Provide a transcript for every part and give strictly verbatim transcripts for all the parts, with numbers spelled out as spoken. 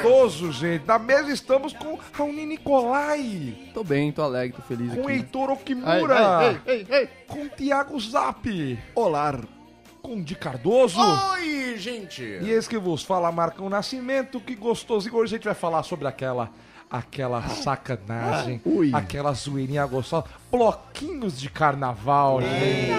Cardoso, gente. Na mesa estamos com Raoni Nicolai. Tô bem, tô alegre, tô feliz Com aqui. Heitor Okimura. Ei, ei, ei, ei. Com Thiago Zap. Olá. Com Di Cardoso. Oi, gente. E esse que vos fala, Marcão Nascimento. Que gostosinho. Hoje a gente vai falar sobre aquela... Aquela sacanagem, Ui. aquela zoeirinha gostosa, bloquinhos de carnaval, gente.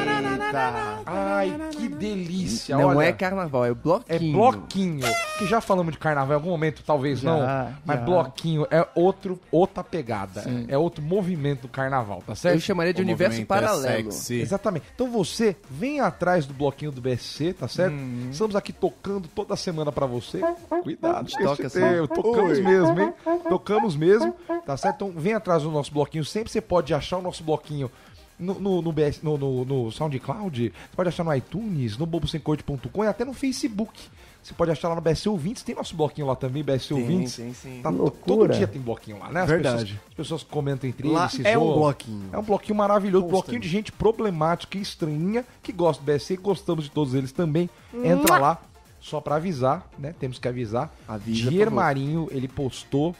Ai, que delícia. Não olha, é carnaval, é é bloquinho. bloquinho. Que já falamos de carnaval em algum momento, talvez Já, não. Mas já. bloquinho é outro, outra pegada. Sim. É outro movimento do carnaval, tá Eu certo? chamaria de O universo movimento é paralelo. sexy. Exatamente. Então você vem atrás do bloquinho do B S C, tá certo? Uhum. Estamos aqui tocando toda semana pra você. Cuidado, A gente com toca esse assim. teu. Tocamos Oi. mesmo, hein? Tocamos mesmo, tá certo? Então vem atrás do nosso bloquinho. Sempre você pode achar o nosso bloquinho no, no, no, B S, no, no, no SoundCloud, você pode achar no iTunes, no bobo sem corte ponto com e até no Facebook. Você pode achar lá no B S C Ouvintes, tem nosso bloquinho lá também, B S C Ouvintes. Sim, sim, sim. Tá, Loucura. todo dia tem bloquinho lá, né? As Verdade. Pessoas, as pessoas comentam entre Lá eles, se é um zoam. bloquinho. É um bloquinho maravilhoso, Constante. bloquinho de gente problemática e estranhinha, que gosta do B S C, gostamos de todos eles também. Entra lá, só pra avisar, né? Temos que avisar. Avisa, Dier por favor. Marinho, ele postou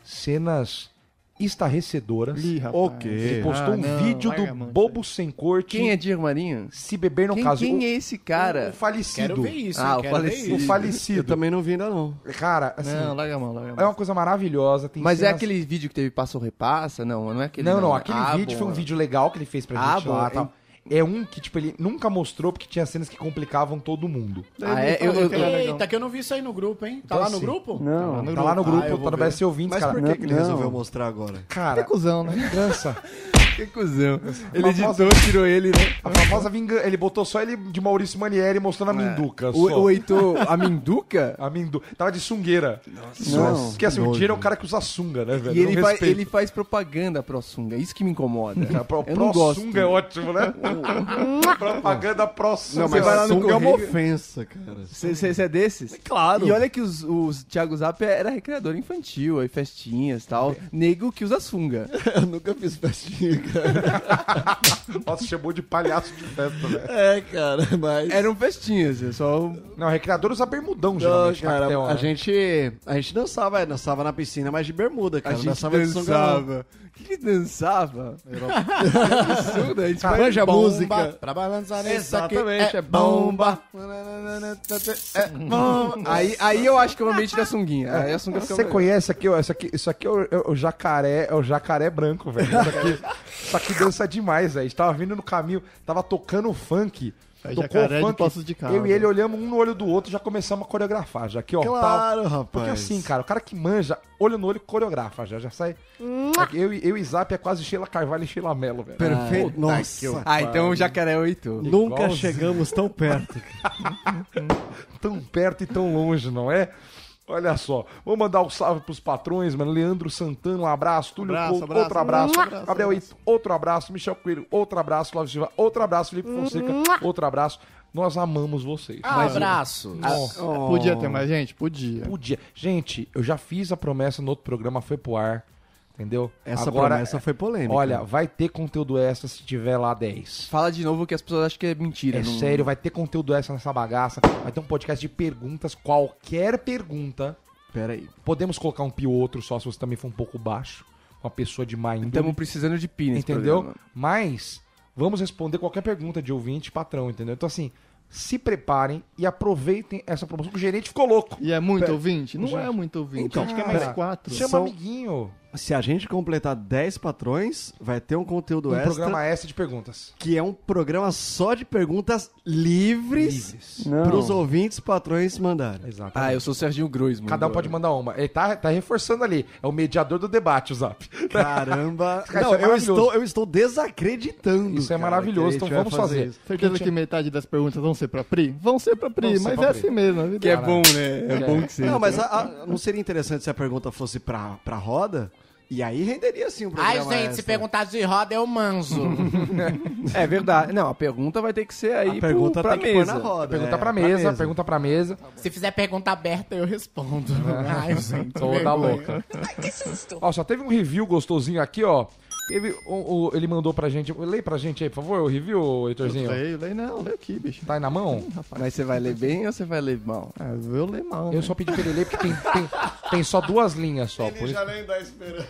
cenas estarrecedoras. Ih, rapaz. Ok. Ele postou Ah, um não, vídeo larga do a mão, Bobo Sem Corte. Quem é Diego Marinho? Se beber no Quem, caso. quem o, é esse cara? O falecido. Quero ver isso, Ah, hein? o Quero ver falecido. O isso. falecido. Eu também não vi ainda não. Cara, assim, Não, larga a mão, larga a é mão. uma coisa maravilhosa. Tem Mas é cenas- aquele vídeo que teve Passou Repassa? Não, não é aquele. Não, não, aquele Ah, vídeo bom. foi um vídeo legal que ele fez pra Ah, gente bom, lá. é- Tal. É um que, tipo, ele nunca mostrou porque tinha cenas que complicavam todo mundo. Ah, é? Eu, eu, eu, Eita, que eu não vi isso aí no grupo, hein? Tá Então, lá no assim, grupo? Não, Tá lá no grupo, Ah, eu tá vou no ver. B S C Ouvintes, Mas cara. por que, que ele Não. resolveu mostrar agora? Cara, Cusão, né? vingança. Que cuzão. Ele famosa- editou, tirou ele, né? A famosa vingança. Ele botou só ele de Maurício Manieri mostrando a minduca. O, só. o Heitor, a Minduca? A mindu... Tava de sungueira. Não. Porque assim, o nojo. Dier é um cara que usa sunga, né, velho? E ele Não faz, respeito. ele faz propaganda pro sunga. Isso que me incomoda. Cara, pro, eu não pro gosto. sunga é ótimo, né? Propaganda pro sunga. Não, mas vai lá no sunga é uma correio. ofensa, cara. Você é desses? Claro. E olha que os, os Thiago Zap era recreador infantil, aí festinhas e tal. Nego que usa sunga. Eu nunca fiz festinha, cara. Nossa, chamou de palhaço de festa, velho. É, cara, mas... Eram festinhas, é só... Não, o recreador usa bermudão, Não, geralmente. cara, tactel, a né? gente, a gente dançava, é, dançava na piscina, mas de bermuda, cara. A gente dançava de sunga, não. dançava. O que, que dançava? Que absurdo, a gente Cara, vai... manja a Bomba música. Pra balançar isso aqui Exatamente, é é bomba. É bomba. Aí, aí eu acho que é o ambiente da sunguinha. Aí a sunga fica Você melhor. conhece aqui, ó, isso aqui, isso aqui é o, é o jacaré, é o jacaré branco, velho. Isso aqui, isso aqui dança demais, velho. A gente tava vindo no caminho, tava tocando funk. É tocou jacaré de funk, Poços de Caldas. eu e ele olhamos um no olho do outro, já começamos a coreografar, já aqui, ó. Claro, tal. rapaz. Porque assim, cara, o cara que manja, olho no olho, coreografa, já, já sai. Eu, e- eu e Zap é quase Sheila Carvalho e Sheila Mello, velho. Perfeito. Puta Nossa. que eu- Ah, então o jacaré é o Heitor. Nunca Igualzinho. chegamos tão perto. Tão perto e tão longe, não é? Olha só, vou mandar um salve pros patrões, mano. Leandro Santana, um abraço. Túlio Abraço, Couto, abraço, outro abraço. abraço, Gabriel abraço. Ito, outro abraço. Michel Coelho, outro abraço. Flávio Silva, outro abraço. Felipe Fonseca, outro abraço. Nós amamos vocês. Um abraço. Nossa, Podia ter mais gente? Podia. podia. Gente, eu já fiz a promessa no outro programa, foi pro ar. Entendeu? Essa Agora, promessa foi polêmica. olha, vai ter conteúdo extra se tiver lá dez. Fala de novo que as pessoas acham que é mentira. É não- sério, vai ter conteúdo extra nessa bagaça. Vai ter um podcast de perguntas, qualquer pergunta. Pera aí. Podemos colocar um pio outro só se você também for um pouco baixo. Uma pessoa de má índole. Estamos precisando de pi nesse Entendeu? programa. Mas vamos responder qualquer pergunta de ouvinte, patrão, entendeu? Então assim, se preparem e aproveitem essa promoção, que o gerente ficou louco. E é muito Pera- ouvinte? Não Já- é muito ouvinte. Então, Acho que é cara, mais quatro. Chama São- amiguinho. Se a gente completar dez patrões, vai ter um conteúdo Um extra, programa extra de perguntas. que é um programa só de perguntas livres, Livres. Não. para os ouvintes patrões mandarem. Exato. Ah, eu sou o Serginho Groisman. Cada um pode mandar uma. Ele tá, tá reforçando ali. É o mediador do debate, o Zap. Caramba. Cara, Não, isso é eu, maravilhoso. estou, eu estou desacreditando. Isso é cara, maravilhoso, que a gente então vai vamos fazer. isso. Certeza Quem que metade das perguntas vão ser pra Pri? Vão ser pra Pri, Vão ser mas pra é Pri. assim mesmo. A vida. Que é Caralho. bom, né? É, É. bom que seja. Não, mas a- a- não seria interessante se a pergunta fosse pra, pra roda? E aí renderia sim um programa Ai, gente, se extra. perguntar de roda, eu manso. É verdade. Não, a pergunta vai ter que ser aí A pergunta pro, pra tem que pôr mesa. na roda. Pergunta é, pra mesa, pergunta pra mesa. Se fizer pergunta aberta, eu respondo. Ai, gente, Toda vergonha. louca. Ó, só teve um review gostosinho aqui, ó. Teve o, o- ele mandou pra gente. Lê pra gente aí, por favor, o review, Heitorzinho. Leio, leio não, leio aqui, bicho. Tá aí na mão? Ih, rapaz. Mas você vai ler bem ou você vai ler mal? Ah, eu leio mal. Eu né? só pedi pra ele ler porque tem, tem, tem só duas linhas só. Por isso. nem dá esperança.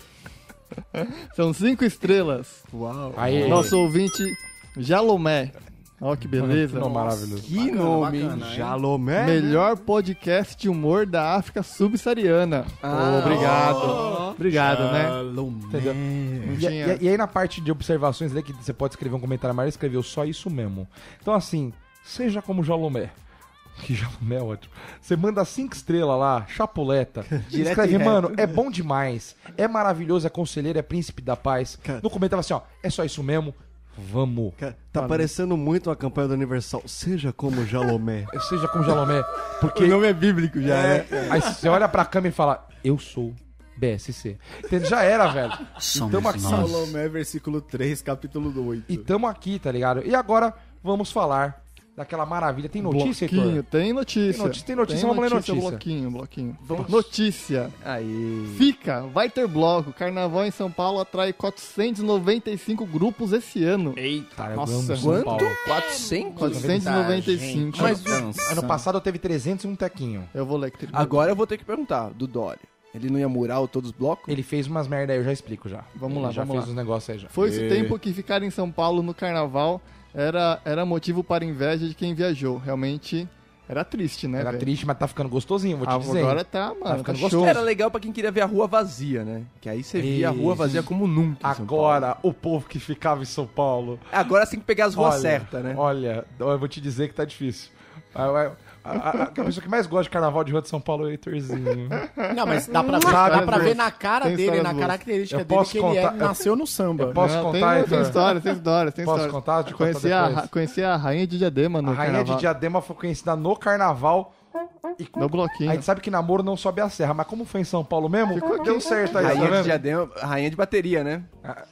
São cinco estrelas. Uau. Aí, Nosso ouvinte, Jalomé. Ó, que beleza. Não, maravilhoso. Que nome, hein? Jalomé. Melhor podcast de humor da África subsaariana. Ah. Obrigado. Obrigado, né? Entendeu? Não E, tinha- e- e aí na parte de observações ali, que você pode escrever um comentário mais, ele escreveu só isso mesmo. Então assim, seja como Jalomé. Que Jalomé é ótimo. Você manda cinco estrelas lá, chapuleta. Direto escreve, e reto. mano, é bom demais. É maravilhoso, é conselheiro, é príncipe da paz. Cara. No comentário assim, ó, é só isso mesmo. Vamos. Cara, tá parecendo muito a campanha do Universal. Seja como Jalomé. Seja como Jalomé. Porque nome é bíblico já, né? aí você olha pra câmera e fala, eu sou B S C. Entendeu? Já era, velho. E tamo aqui. Salomé, versículo três, capítulo oito. E tamo aqui, tá ligado? E agora vamos falar daquela maravilha. Tem notícia, bloquinho, Heitor? tem notícia. Tem notícia, tem notícia, vamos ler notícia. Bloquinho, bloquinho. Notícia. Aí. Fica, vai ter bloco. Carnaval em São Paulo atrai quatrocentos e noventa e cinco grupos esse ano. Eita, eu Nossa, amo São Quanto? Paulo. quatrocentos? quatrocentos e noventa e cinco. Mas Ano passado eu teve trezentos e um tequinho. Eu vou ler aqui. agora eu vou ter que perguntar, do Dória. Ele não ia murar todos os blocos? Ele fez umas merda aí, eu já explico já. Vamos Ele lá, já vamos fez lá. uns negócios aí já. Foi esse tempo que ficar em São Paulo no Carnaval era, era motivo para inveja de quem viajou. Realmente era triste, né? Era velho? triste, mas tá ficando gostosinho, vou te Ah, dizer. agora tá, mano. Tá ficando show. gostoso. Era legal pra quem queria ver a rua vazia, né? Que aí você via a rua Isso. vazia como nunca em São Agora, o povo que ficava em São Paulo. Paulo. Agora você tem que pegar as ruas olha, certas, né? Olha, eu vou te dizer que tá difícil. A, a, a, a- a pessoa que mais gosta de carnaval de rua de São Paulo é o Heitorzinho. Não, mas dá pra ver, Sabe, dá pra boas. ver na cara Tem dele, histórias na boas. característica Eu dele posso que ele é, contar- eu- nasceu no samba. eu posso Não, contar, tem, tem Heitor? história, tem história, tem Posso história. contar? Te contar Conheci a, depois. ra- conheci a rainha de Diadema no A rainha Carnaval. de Diadema foi conhecida no carnaval. E No bloquinho. a gente sabe que namoro não sobe a serra, mas como foi em São Paulo mesmo, deu certo aí, tá Rainha de vendo? diadema, rainha de bateria, né?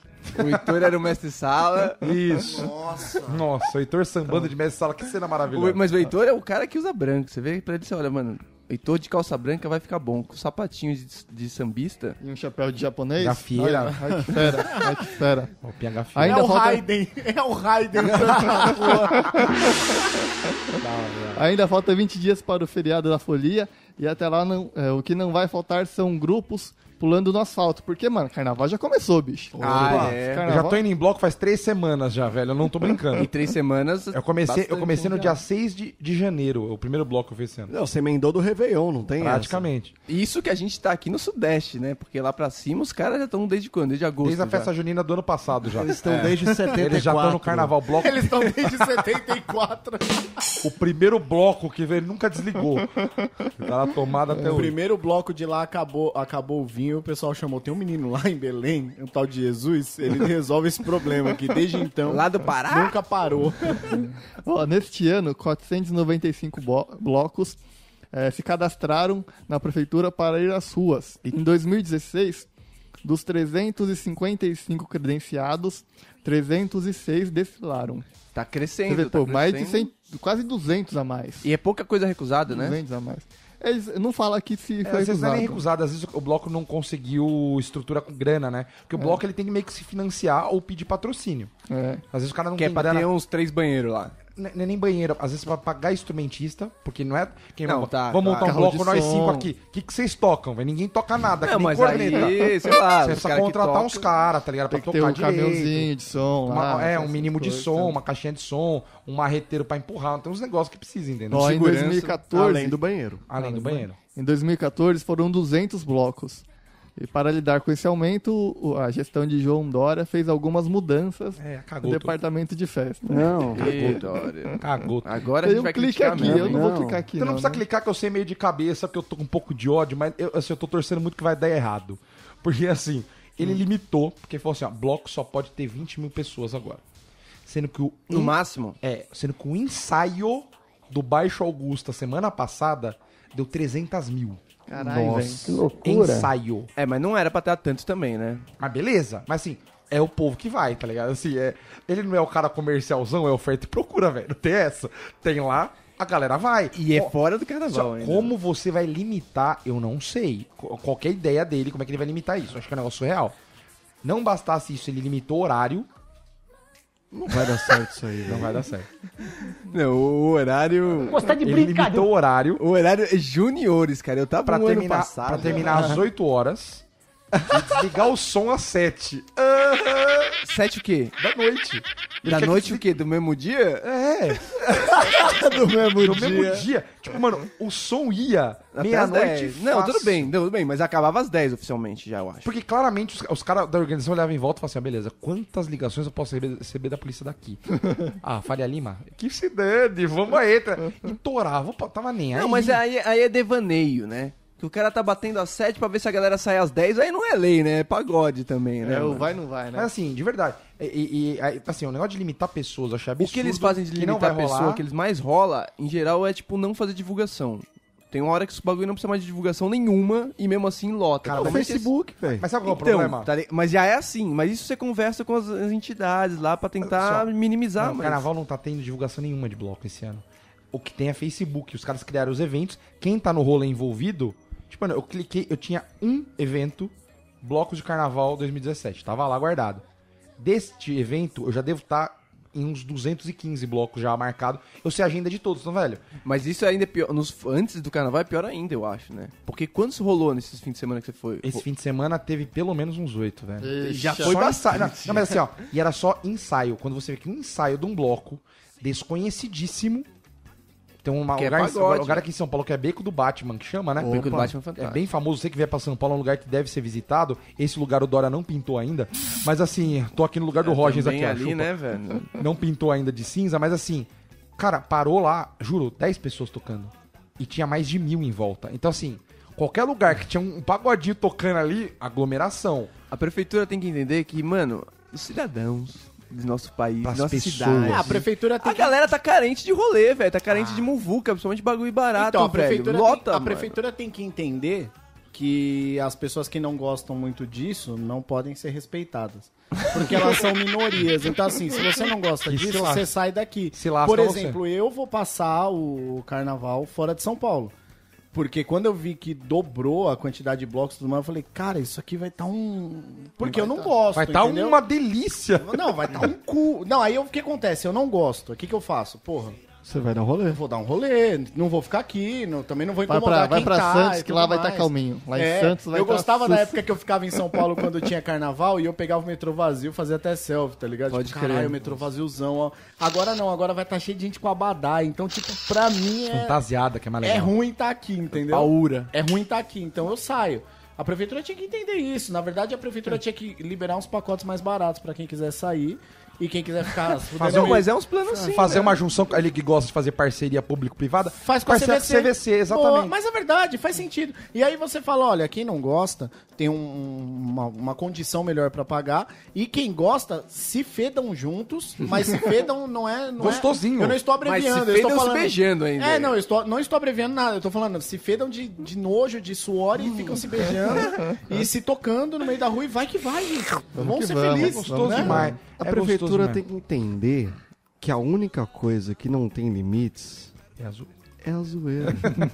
O Heitor era o mestre-sala. Isso. Nossa. Nossa, o Heitor sambando de mestre sala, que cena maravilhosa. O- Mas o Heitor é o cara que usa branco. Você vê pra ele, você olha, mano, Heitor de calça branca vai ficar bom. Com sapatinho de, de sambista. E um chapéu de japonês. Gafieira. Olha, ai que fera, ai que fera. O P H Ainda é o falta- Raiden, é o Raiden andando na rua. Ainda falta vinte dias para o feriado da folia e até lá não- é, o que não vai faltar são grupos pulando no asfalto. Porque, mano, carnaval já começou, bicho. Ah, é. Eu Carnaval- já tô indo em bloco faz três semanas já, velho. Eu não tô brincando. Em três semanas. Eu comecei, eu bastante, comecei no hein, dia já. seis de, de janeiro, o primeiro bloco que eu fiz esse ano. Não, você emendou do Réveillon, não tem Praticamente. Isso que a gente tá aqui no Sudeste, né? Porque lá pra cima os caras já estão desde quando? Desde agosto. Desde a já. festa junina do ano passado já. essa? Eles estão desde setenta e quatro. Eles já estão no carnaval. Bloco, Eles estão desde setenta e quatro. o primeiro bloco que veio, ele nunca desligou. Tá na tomada até O hoje. primeiro bloco de lá acabou, acabou o vinho, o pessoal chamou. Tem um menino lá em Belém, um tal de Jesus, ele resolve esse problema aqui. Desde então, Lá do Pará? nunca parou. Ó, neste ano, quatrocentos e noventa e cinco bo- blocos eh, se cadastraram na prefeitura para ir às ruas. E em dois mil e dezesseis, dos trezentos e cinquenta e cinco credenciados, trezentos e seis desfilaram. Tá Você crescendo. vê, tá pô, mais de crescendo. cem, quase duzentos a mais. E é pouca coisa recusada, né? duzentos a mais. Eles não falam aqui se É, foi às vezes não é nem recusado. recusado, às vezes o bloco não conseguiu estrutura com grana, né? Porque o bloco ele tem que meio que se financiar ou pedir patrocínio. É. Às vezes o cara não Que é tem pra grana. ter uns três banheiros lá. N- Não é nem banheiro, às vezes pra pagar instrumentista, porque não é. Quem Não, vai, tá, vamos tá. montar um Carro bloco de nós som. cinco aqui. O que, que vocês tocam, velho? Ninguém toca nada, que Não, nem mas corneta. aí, sei lá, Você os precisa cara que contratar toca- uns caras, tá ligado? Tem Pra que ter tocar um direito. caminhãozinho de som Uma- lá. é, um essas mínimo de coisas, som, né? uma caixinha de som, um marreteiro pra empurrar. Tem uns negócios que precisa, entendeu? Ó, em segurança, dois mil e quatorze, Além do banheiro. Além do banheiro. Em dois mil e quatorze foram duzentos blocos. E para lidar com esse aumento, o- a gestão de João Dória fez algumas mudanças É, no cagou tudo. departamento de festa. Não. Ê, Dória. Cagou tudo. Agora a Tem gente um vai clique criticar aqui, mesmo, eu hein? não vou Não. clicar aqui Você não, não, precisa né? clicar que eu sei meio de cabeça, porque eu tô com um pouco de ódio, mas eu, assim, eu tô torcendo muito que vai dar errado. Porque assim, ele limitou, porque falou assim, ó, bloco só pode ter vinte mil pessoas agora. Sendo que o... No máximo. É, sendo que o ensaio do Baixo Augusta semana passada deu trezentas mil. Caralho, velho. Que loucura. Ensaio. É, mas não era pra ter tanto também, né? Mas beleza. Mas assim, é o povo que vai, tá ligado? Assim, é, ele não é o cara comercialzão, é oferta e procura, velho. Não tem essa. Tem lá, a galera vai. E é Ó, fora do carnaval só ainda. como você vai limitar, eu não sei. Qu- Qualquer ideia dele, como é que ele vai limitar isso? Acho que é um negócio real. Não bastasse isso, ele limitou o horário. Não vai dar certo isso aí, Não velho. vai dar certo. Não, o horário... Ele limitou o horário O horário é juniores, cara. Eu tava pra no ano terminar, passado. pra terminar às oito horas e desligar o som às sete Sete o quê? da noite. Ele Da quer noite que o quê? Do mesmo dia? É, Do mesmo no mesmo dia. Tipo, mano, o som ia Até às meia-noite dez. Não, fácil. tudo bem, não, tudo bem, mas acabava às dez oficialmente já, eu acho. Porque claramente os, os caras da organização olhavam em volta e falavam assim, ah, beleza, quantas ligações eu posso receber, receber da polícia daqui? Ah, Faria Lima, que se dane, vamos aí. Tra... E torava, pô, tava nem aí. Não, mas aí, aí é devaneio, né? Que o cara tá batendo às sete pra ver se a galera sai às dez, aí não é lei, né? É pagode também, né? É, o mano? vai não vai, né? Mas assim, de verdade, e, e- e, aí, assim, o negócio de limitar pessoas, eu achei O absurdo. que eles fazem de que não limitar a vai pessoa, rolar. o que eles mais rola, em geral, é tipo não fazer divulgação. Tem uma hora que esse bagulho não precisa mais de divulgação nenhuma e mesmo assim lota. Cara, É o mas Facebook, velho. Mas sabe qual é o Então, problema? tá li- mas já é assim, mas isso você conversa com as, as entidades lá pra tentar Só- minimizar. Não, o mas... carnaval não tá tendo divulgação nenhuma de bloco esse ano. O que tem é Facebook. Os caras criaram os eventos. Quem tá no rolê envolvido... Tipo, mano, eu cliquei... Eu tinha um evento, Blocos de Carnaval dois mil e dezessete. Tava lá guardado. Deste evento, eu já devo estar em uns duzentos e quinze blocos já marcado. Eu sei a agenda de todos, então, velho. Mas isso ainda é pior. Nos, antes do carnaval é pior ainda, eu acho, né? Porque quantos rolou nesses fins de semana que você foi? Esse fim de semana teve pelo menos uns oito, velho. Já Ixi, foi Só bastante. ensaio. Não, não, mas assim, ó. E era só ensaio. Quando você vê que um ensaio de um bloco desconhecidíssimo. Tem uma, Que é lugar, em- pagode. lugar aqui em São Paulo que é Beco do Batman, que chama, né? Beco do Opa. Batman é É fantástico. bem famoso, você que vier pra São Paulo, é um lugar que deve ser visitado. Esse lugar o Dora não pintou ainda. Mas assim, tô aqui no lugar do Rogers Também aqui, ó, ali, chupa. né, velho? Não pintou ainda de cinza, mas assim, cara, parou lá, juro, dez pessoas tocando. E tinha mais de mil em volta. Então assim, qualquer lugar que tinha um pagodinho tocando ali, aglomeração. A prefeitura tem que entender que, mano, os cidadãos do nosso país, Pras da nossa pessoas. cidade... É, a prefeitura tem A galera tá carente de rolê, velho. Tá carente de muvuca, principalmente de bagulho barato, Então, a velho. prefeitura, Lota, tem, a mano. prefeitura tem que entender que as pessoas que não gostam muito disso não podem ser respeitadas. Porque elas são minorias. Então, assim, se você não gosta Que disso, se lasca. você sai daqui. Se lasca Por você. exemplo, eu vou passar o carnaval fora de São Paulo. Porque quando eu vi que dobrou a quantidade de blocos e tudo mais, eu falei, cara, isso aqui vai estar um... Porque eu não gosto, Vai estar entendeu? uma delícia. Não, vai estar um cu. Não, aí o que acontece? Eu não gosto. O que, que eu faço? Porra, Você vai dar um rolê. eu vou dar um rolê, não vou ficar aqui, não- também não vou Vai incomodar pra, vai quem pra tá Santos, e que tudo lá vai estar mais. calminho. Lá em É, Santos vai eu tá gostava sus- da época que eu ficava em São Paulo quando tinha carnaval e eu pegava o metrô vazio, fazia até selfie, tá ligado? Pode tipo, crer. caralho, o metrô vaziozão, ó. Agora não, agora vai estar cheio de gente com abadá. Então, tipo, pra mim é, Fantasiada, que é mais é legal. ruim tá aqui, entendeu? Paura. É ruim tá aqui, então eu saio. A prefeitura tinha que entender isso. Na verdade, a prefeitura tinha que liberar uns pacotes mais baratos pra quem quiser sair e quem quiser ficar se fudendo Fazer um- aí. Mas é uns planos assim, Fazer né? uma junção, ele que gosta de fazer parceria público-privada, Faz com a parceria C V C. C V C, exatamente. Boa, mas é verdade, faz sentido. E aí você fala, olha, quem não gosta tem um- uma, uma condição melhor pra pagar. E quem gosta, se fedam juntos, mas se fedam não é... Não Gostosinho. É, eu não estou Mas abreviando. se eu estou fedam se falando, beijando ainda. É, não, eu estou, não estou abreviando nada. Eu estou falando, se fedam de, de nojo, de suor e ficam se beijando e se tocando no meio da rua e vai que vai, gente. Vão que ser vamos. felizes. Gostoso né? demais. A É prefeitura gostoso tem que entender que a única coisa que não tem limites mesmo. É azul. é a zoeira.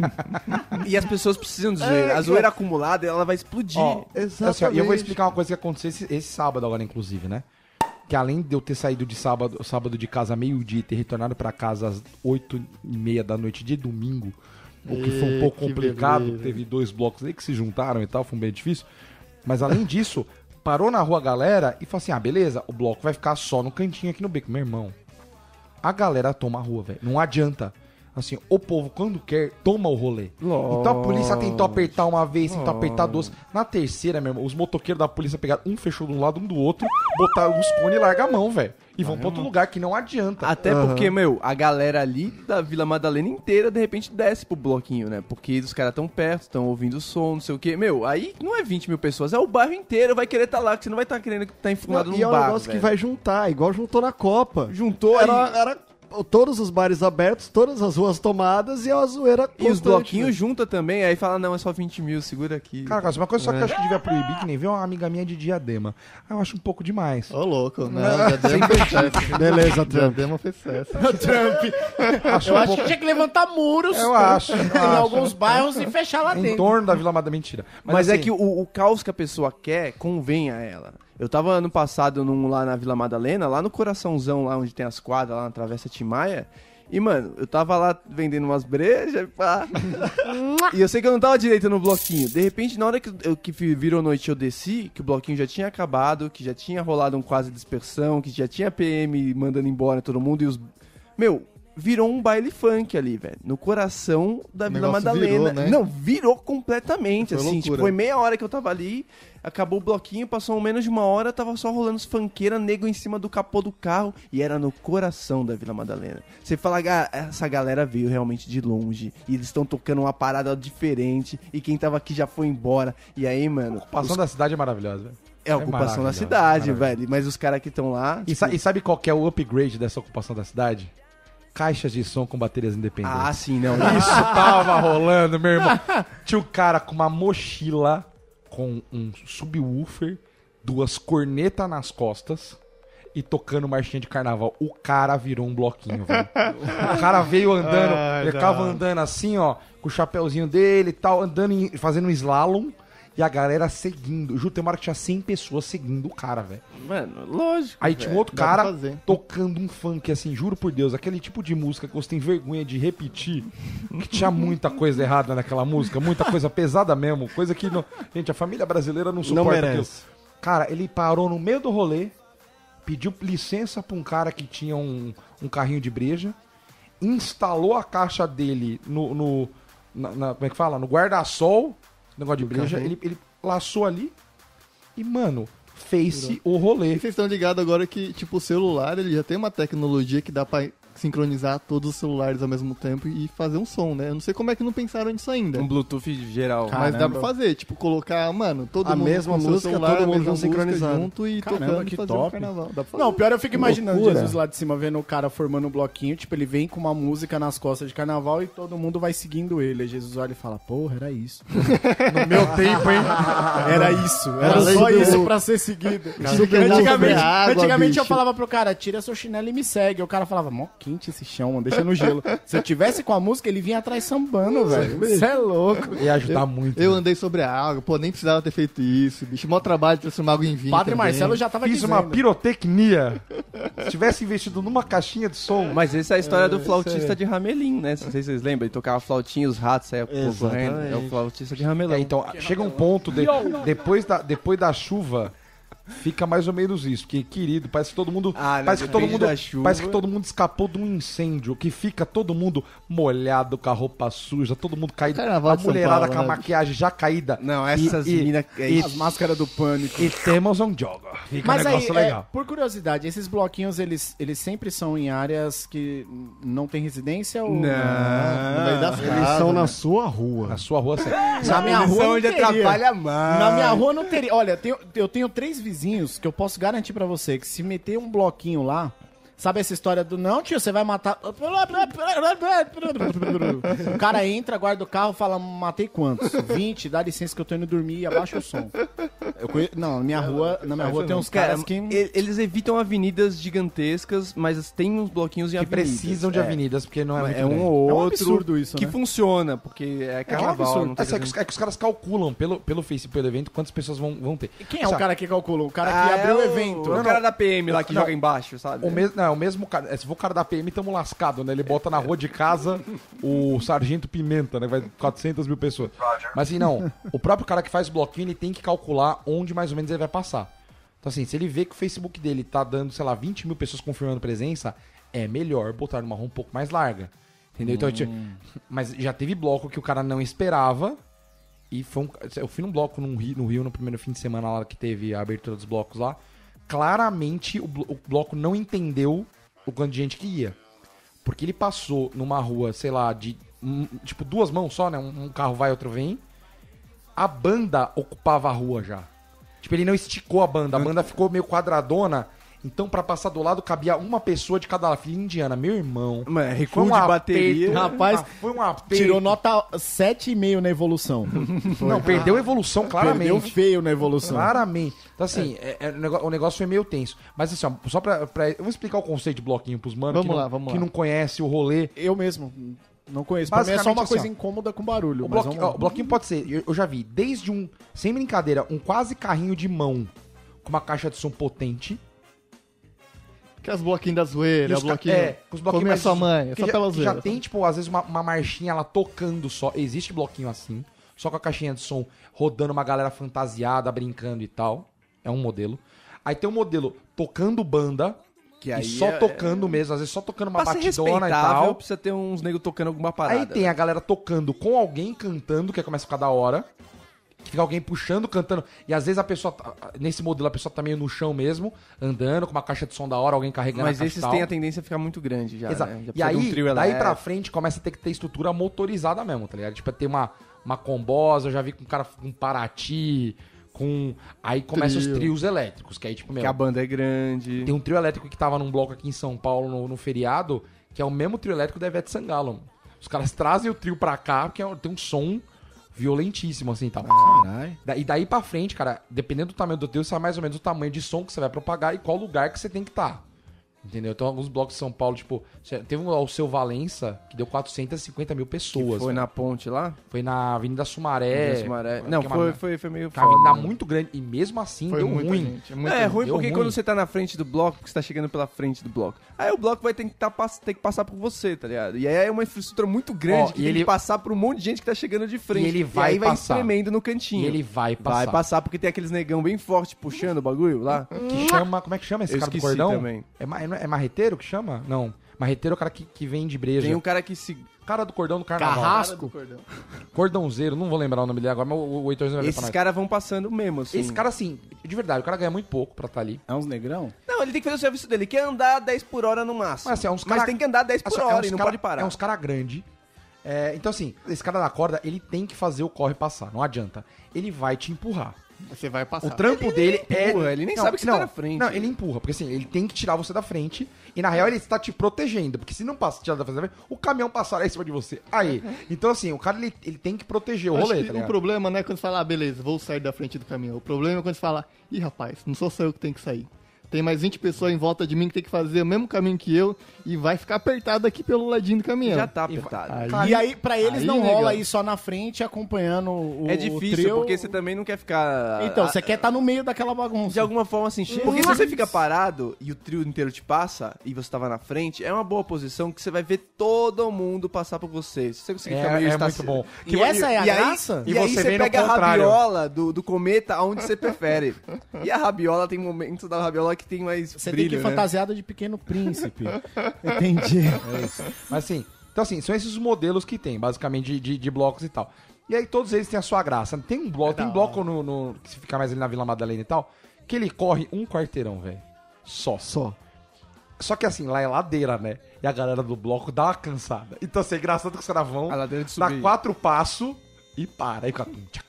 E as pessoas precisam de zoeira. A zoeira acumulada, ela vai explodir. Ó, Exatamente. assim, ó, e eu vou explicar uma coisa que aconteceu esse, esse sábado agora, inclusive, né? Que além de eu ter saído de sábado, sábado de casa meio-dia e ter retornado pra casa às oito e meia da noite de domingo, o que foi um Ê, pouco que complicado, beleza. teve dois blocos aí que se juntaram e tal, foi bem difícil. Mas além disso, parou na rua a galera e falou assim, ah, beleza, o bloco vai ficar só no cantinho aqui no beco. Meu irmão, a galera toma a rua, velho. Não adianta. Assim, o povo, quando quer, toma o rolê. Então a polícia tentou apertar uma vez, tentou apertar duas. Na terceira, meu irmão, os motoqueiros da polícia pegaram um, fechou de um lado, um do outro, botaram os cones e larga a mão, velho. E vão pra outro lugar que não adianta. Até porque, meu, a galera ali da Vila Madalena inteira, de repente, desce pro bloquinho, né? Porque os caras tão perto, estão ouvindo o som, não sei o quê. Meu, aí não é vinte mil pessoas, é o bairro inteiro vai querer estar lá, que você não vai estar querendo estar enfurnado Não, num e é um bar, negócio velho. que vai juntar, igual juntou na Copa. Juntou Era, aí... era todos os bares abertos, todas as ruas tomadas e a zoeira E os constante, bloquinhos né? junta também, aí fala, não, é só vinte mil, segura aqui. Cara, uma coisa só que eu acho que devia proibir, que nem veio uma amiga minha de Diadema. Ah, eu acho um pouco demais. Ô, louco. Não, Diadema foi sucesso. Beleza, Trump. Diadema foi sucesso. Acho Eu um acho pouco... que tinha que levantar muros Eu acho, eu em acho. alguns bairros e fechar lá Em dentro. torno da Vila Mada, mentira. Mas, é assim, que o, o caos que a pessoa quer convém a ela. Eu tava ano passado num, lá na Vila Madalena, lá no coraçãozão, lá onde tem as quadras, lá na Travessa Timaya. E, mano, eu tava lá vendendo umas brejas, pá. E eu sei que eu não tava direito no bloquinho. De repente, na hora que, eu, que virou noite eu desci, que o bloquinho já tinha acabado, que já tinha rolado um quase dispersão, que já tinha P M mandando embora todo mundo e os... Meu... Virou um baile funk ali, velho. No coração da Vila Madalena. Virou, né? Não, virou completamente, Foi assim. loucura. Tipo, foi meia hora que eu tava ali, acabou o bloquinho, passou menos de uma hora, tava só rolando os funkeiras, nego em cima do capô do carro, e era no coração da Vila Madalena. Você fala, ah, essa galera veio realmente de longe, e eles estão tocando uma parada diferente, e quem tava aqui já foi embora. E aí, mano... A ocupação da cidade é maravilhosa. velho. É a ocupação da maravilhosa, cidade, maravilhosa. velho. Mas os caras que estão lá... E, tipo, sa- e sabe qual que é o upgrade dessa ocupação da cidade? Caixas de som com baterias independentes. Ah, sim, não. Isso tava rolando, meu irmão. Tinha o cara com uma mochila, com um subwoofer, duas cornetas nas costas e tocando marchinha de carnaval. O cara virou um bloquinho, velho. O cara veio andando, Ai, ele ficava andando assim, ó, com o chapeuzinho dele e tal, andando, em- fazendo um slalom. E a galera seguindo. Juro, tem uma hora que tinha cem pessoas seguindo o cara, velho. Mano, lógico. Aí tinha um outro dá pra cara fazer. tocando um funk, assim, juro por Deus, aquele tipo de música que você tem vergonha de repetir, que tinha muita coisa errada naquela música, muita coisa pesada mesmo, coisa que, não... gente, a família brasileira não suporta Não aquilo. merece. Cara, ele parou no meio do rolê, pediu licença pra um cara que tinha um, um carrinho de breja, instalou a caixa dele no, no na, na- como é que fala? No guarda-sol, negócio de breja, ele, ele laçou ali e, mano, fez-se o rolê. E vocês estão ligados agora que, tipo, o celular, ele já tem uma tecnologia que dá pra sincronizar todos os celulares ao mesmo tempo e fazer um som, né? Eu não sei como é que não pensaram nisso ainda. Um Bluetooth geral. Mas dá pra fazer, tipo, colocar, mano, todo A mundo mesma com seu música, celular, todo a mundo mesma música sincronizado. junto e Caramba, tocando que e fazer top. um carnaval. Dá pra fazer. Não, pior eu fico imaginando loucura. Jesus lá de cima vendo o cara formando um bloquinho, tipo, ele vem com uma música nas costas de carnaval e todo mundo vai seguindo ele. Aí Jesus olha e fala, porra, era isso. No meu tempo, hein? Era isso, era Além só do- isso pra ser seguido. Super Antigamente, água, antigamente eu bicho. falava pro cara, tira seu chinelo e me segue. O cara falava, mó quente esse chão, mano, deixa no gelo. Se eu tivesse com a música, ele vinha atrás sambando, velho. Você é louco. Ia ajudar muito. Eu velho. andei sobre a água, pô, nem precisava ter feito isso, bicho. Mó trabalho de transformar água em vinho. Padre também. Marcelo já tava Fiz dizendo. uma pirotecnia. Se tivesse investido numa caixinha de som. Mas essa é a história do flautista de Ramelim, né? Não sei se vocês lembram. Ele tocava flautinha, os ratos saíam correndo. É o flautista de Ramelão. É, então, chega um ponto, de- depois, da, depois da chuva, fica mais ou menos isso. Porque, querido, parece que todo mundo. Ah, né, parece, que todo depende mundo da chuva. parece que todo mundo escapou de um incêndio. Que fica todo mundo molhado, com a roupa suja, todo mundo caído. Carnaval a de São mulherada Paulo, com a né, maquiagem já caída. Não, E- essas e- minas... e- As máscaras do pânico. E temos um jogo. Fica Mas um aí, negócio é, legal. por curiosidade, esses bloquinhos, eles, eles sempre são em áreas que não tem residência ou... Não. No meio das Eles casas, são né? na sua rua. Na sua rua, assim. Na minha rua não onde teria. atrapalha mais. Na minha rua não teria. Olha, tenho- eu tenho três vizinhos que eu posso garantir pra você que se meter um bloquinho lá, sabe essa história do não, tio, você vai matar. O cara entra, guarda o carro, fala, matei quantos? vinte, dá licença que eu tô indo dormir e abaixa o som. Eu conhe... Não, na minha rua, na minha rua tem uns Cara, caras que. e- eles evitam avenidas gigantescas, mas tem uns bloquinhos em Que avenidas. precisam de É. avenidas, porque não é muito É um grande. ou É um outro absurdo isso, que né? funciona, porque é É que é um carnaval. absurdo. não tem É que, os, é que os caras calculam pelo, pelo Facebook, pelo evento, quantas pessoas vão, vão ter. Quem é Assim, o cara que calculou? O cara que Ah, abriu o é evento. O Não, cara não. da P M lá que Não. joga embaixo, sabe? O mesmo, não, o mesmo cara. é, Se for o cara da P M, tamo lascado, né? Ele bota na rua de casa o Sargento Pimenta, né? Vai quatrocentas mil pessoas. Mas assim, não. O próprio cara que faz o bloquinho, ele tem que calcular onde mais ou menos ele vai passar. Então, assim, se ele vê que o Facebook dele tá dando, sei lá, vinte mil pessoas confirmando presença, é melhor botar numa rua um pouco mais larga. Entendeu? Então, eu tinha- mas já teve bloco que o cara não esperava. E foi um. Eu fui num bloco no Rio, no Rio no primeiro fim de semana lá que teve a abertura dos blocos lá. Claramente o, blo- o bloco não entendeu o quanto de gente que ia. Porque ele passou numa rua, sei lá, de hum, tipo duas mãos só, né? Um, um carro vai, outro vem. A banda ocupava a rua já. Tipo, ele não esticou a banda, a banda ficou meio quadradona. Então, pra passar do lado, cabia uma pessoa de cada fila indiana. Meu irmão. Mano, Foi recuo um de bateria. aperto, Rapaz, ah, foi um aperto. Tirou nota sete e meio na evolução. Não, perdeu a evolução, claramente. Perdeu feio na evolução. Claramente. Então, assim, é- é, o negócio- o negócio foi meio tenso. Mas, assim, ó, só pra, pra- Eu vou explicar o conceito de bloquinho pros manos Vamos que, lá, não, vamos que lá. não conhece o rolê. Eu mesmo não conheço. Pra mim é só Basicamente uma assim, coisa ó. incômoda com barulho. O, mas bloquinho, vamos ó, lá. o bloquinho pode ser, eu, eu já vi, desde um, sem brincadeira, um quase carrinho de mão com uma caixa de som potente. Que as bloquinhos da zoeira, E o os ca- bloquinho. é, os bloquinhos Come a mais- sua mãe, é que só já, pela que zoeira. já tem, tipo, às vezes uma, uma marchinha ela tocando só. Existe bloquinho assim, só com a caixinha de som rodando uma galera fantasiada, brincando e tal. É um modelo. Aí tem um modelo tocando banda, Que e aí só é- tocando mesmo, às vezes só tocando uma Pra ser batidona e respeitável, tal. precisa ter uns negros tocando alguma parada. Aí tem a galera tocando com alguém cantando, que aí começa a ficar da hora. Que fica alguém puxando, cantando. E às vezes a pessoa, tá- nesse modelo, a pessoa tá meio no chão mesmo, andando, com uma caixa de som da hora, alguém carregando Mas a caixa esses e tal. têm a tendência a ficar muito grande já, Exato. né? Já E precisa de um aí, trio daí pra elétrico. frente, começa a ter que ter estrutura motorizada mesmo, tá ligado? Tipo, ter uma, uma combosa, eu já vi com um cara com Paraty, com... Aí começam os Trio. trios elétricos, que aí, tipo, meu... Que a banda é grande. Tem um trio elétrico que tava num bloco aqui em São Paulo, no, no feriado, que é o mesmo trio elétrico da Ivete Sangalo. Mano. Os caras trazem o trio pra cá, porque é- tem um som violentíssimo, assim, e tal. Caralho. Da- E daí pra frente, cara, dependendo do tamanho do trio, sabe mais ou menos o tamanho de som que você vai propagar e qual lugar que você tem que estar. Entendeu? Então, alguns blocos de São Paulo, tipo, teve um ao seu Valença, que deu quatrocentas e cinquenta mil pessoas. Foi velho. na ponte lá? Foi na Avenida Sumaré. Sumaré. que Não, é uma- foi, foi, foi meio que é uma avenida foda. né? muito grande. E mesmo assim, Foi deu muita ruim. gente. É, muita É ruim Deu porque ruim. quando você tá na frente do bloco, porque você tá chegando pela frente do bloco. Aí o bloco vai ter que, tá, pass- ter que passar por você, tá ligado? E aí é uma infraestrutura muito grande Ó, que e tem ele- que passar por um monte de gente que tá chegando de frente. E ele vai aí vai passar. espremendo no cantinho. E ele vai passar. Vai passar porque tem aqueles negão bem forte puxando o bagulho lá. Que chama. Como é que chama esse Eu cara do esqueci cordão? também. É, ma- é marreteiro que chama? Não. Marreteiro é o cara que, que vende breja. Tem um cara que se. cara do cordão do carnaval. Carrasco? Cordãozeiro, não vou lembrar o nome dele agora, mas o, o Heitorzinho vai ver pra Esses nós. caras vão passando mesmo, assim. Esse cara, assim, de verdade, o cara ganha muito pouco pra estar ali. É uns negrão? Não, ele tem que fazer o serviço dele, que é andar dez por hora no máximo. Mas, assim, é uns Mas cara- tem que andar dez por Assim, é hora uns e não cara- pode parar. É uns caras grandes. então, assim, esse cara da corda, ele tem que fazer o corre passar, não adianta. Ele vai te empurrar. Você vai passar. O trampo dele é. empurra, ele nem sabe que você tá na frente. Não, ele empurra, porque assim, ele tem que tirar você da frente. E na real ele está te protegendo. Porque se não passa, tirar da frente, o caminhão passará em cima de você. Aí. Então, assim, o cara ele, ele tem que proteger o Acho rolê, que tá o ligado? problema não é quando você fala, ah, beleza, vou sair da frente do caminhão. O problema é quando você fala, ih, rapaz, não sou só eu que tenho que sair. Tem mais vinte pessoas em volta de mim que tem que fazer o mesmo caminho que eu e vai ficar apertado aqui pelo ladinho do caminhão. Já tá E apertado. Aí- Cara, E aí, pra eles aí, não negão. rola aí só na frente acompanhando o É o difícil, trio. porque você também não quer ficar... Então, a- você quer estar no meio daquela bagunça. De alguma forma assim, porque se você fica parado e o trio inteiro te passa e você tava na frente, é uma boa posição que você vai ver todo mundo passar por você. Se você conseguir ficar É, meio é estaci- muito bom. E essa é a e aí, graça? E, E aí você você vem no pega a contrário. rabiola do, do cometa aonde você prefere. E a rabiola tem momentos da rabiola que tem mais Você brilho, tem que ir né? fantasiado de Pequeno Príncipe. Entendi. É isso. Mas assim, então assim, são esses os modelos que tem, basicamente, de, de, de blocos e tal. E aí todos eles têm a sua graça. Tem um bloco, tem bloco no, no- que se fica mais ali na Vila Madalena e tal, que ele corre um quarteirão, velho. Só. Só. Só que assim, lá é ladeira, né? E a galera do bloco dá uma cansada. Então assim, é engraçado que os caras vão, A ladeira de dá subir. quatro passos e para. Aí fica...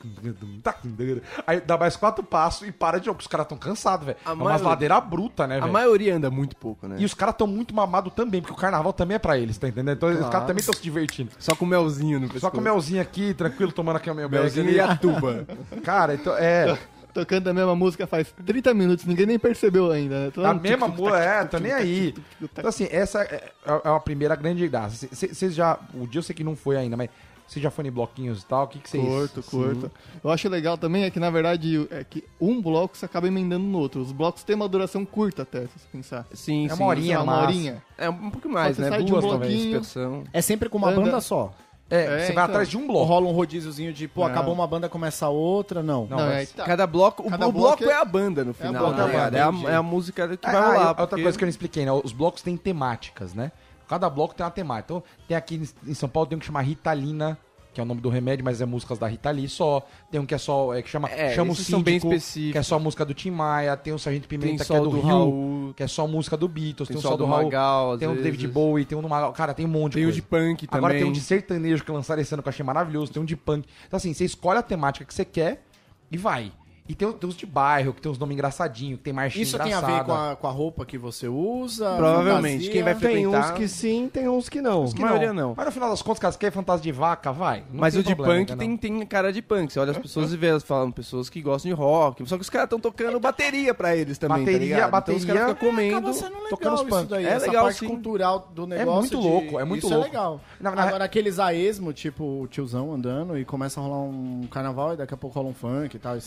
Aí dá mais quatro passos e para de novo, porque os caras tão cansados, velho. A É umas maioria- ladeiras brutas, né, A velho? maioria anda muito pouco, né? E os caras estão muito mamados também, porque o carnaval também é pra eles, tá entendendo? Então os caras também estão se divertindo. Só com melzinho no Só pescoço. com o melzinho aqui, tranquilo, tomando aqui o meu melzinho melzinho. e a tuba. Cara, então, é. Tocando a mesma música faz trinta minutos, ninguém nem percebeu ainda, né? Todo A mundo mesma tic, música, é, tá nem aí. Então, assim, essa é, é a primeira grande graça. Vocês já. O dia eu sei que não foi ainda, mas você já foi em bloquinhos e tal? O que que vocês. Curto, curto. Eu acho legal também é que, na verdade, é que um bloco você acaba emendando no outro. Os blocos têm uma duração curta até, se você pensar. Sim, É uma sim. horinha, Sei lá, uma massa. horinha. É um pouco mais, Você né? sai de um Duas, talvez, bloquinho. dispersão. É sempre com uma Anda. banda só. É, É, você vai então. atrás de um Ou bloco. rola um rodíziozinho de, pô, Não. acabou uma banda, começa outra, não. Não, Não, mas- é, tá. Cada bloco, o, Cada o bloco bloco é- é a banda no final, bloco, tá é a ligado? banda, É a, entendi. é a música que Ah, vai ah, rolar. outra porque- coisa que eu não expliquei, né? Os blocos têm temáticas, né? Cada bloco tem uma temática. Então, tem aqui em São Paulo, tem um que chama Ritalina, que é o nome do remédio, mas é músicas da Rita Lee só. Tem um que é só, é, que chama É, Chama o esses são bem Síndico, específicos. que é só música do Tim Maia. Tem o Sargento Tem Pimenta, que só é do, do Rio, Raul, que é só música do Beatles. Tem, tem o só só do, do Raul, Magal, às tem o do vezes. David Bowie, tem um do Magal. Cara, tem um monte de tem o coisa. de punk também. Agora tem um de sertanejo que lançaram esse ano que eu achei maravilhoso. Tem um de punk. Então, assim, você escolhe a temática que você quer e vai. E tem, tem os de bairro, que tem uns nomes engraçadinhos, que tem marchinha Isso tem engraçada. a ver com a, com a roupa que você usa? Provavelmente. fantasia? Quem vai Tem uns frequentar- que sim, tem uns que não. Que A maioria não. Mas no final das contas, cara, você quer fantasia de vaca, vai. Não Mas tem o de problema, punk entendeu? tem, tem cara de punk. Você olha as pessoas e vê elas falando, pessoas que gostam de rock. Só que os caras estão tocando bateria pra eles também, Bateria, tá ligado? bateria, Então os caras ficam comendo. Acaba sendo legal tocando os isso punk. daí, É essa legal, parte sim. cultural do negócio. muito de- louco, é muito isso louco. é legal. Na- na- Agora, aqueles a esmo, tipo o tiozão andando e começa a rolar um carnaval e daqui a pouco rola um funk e tal. Isso é... Não,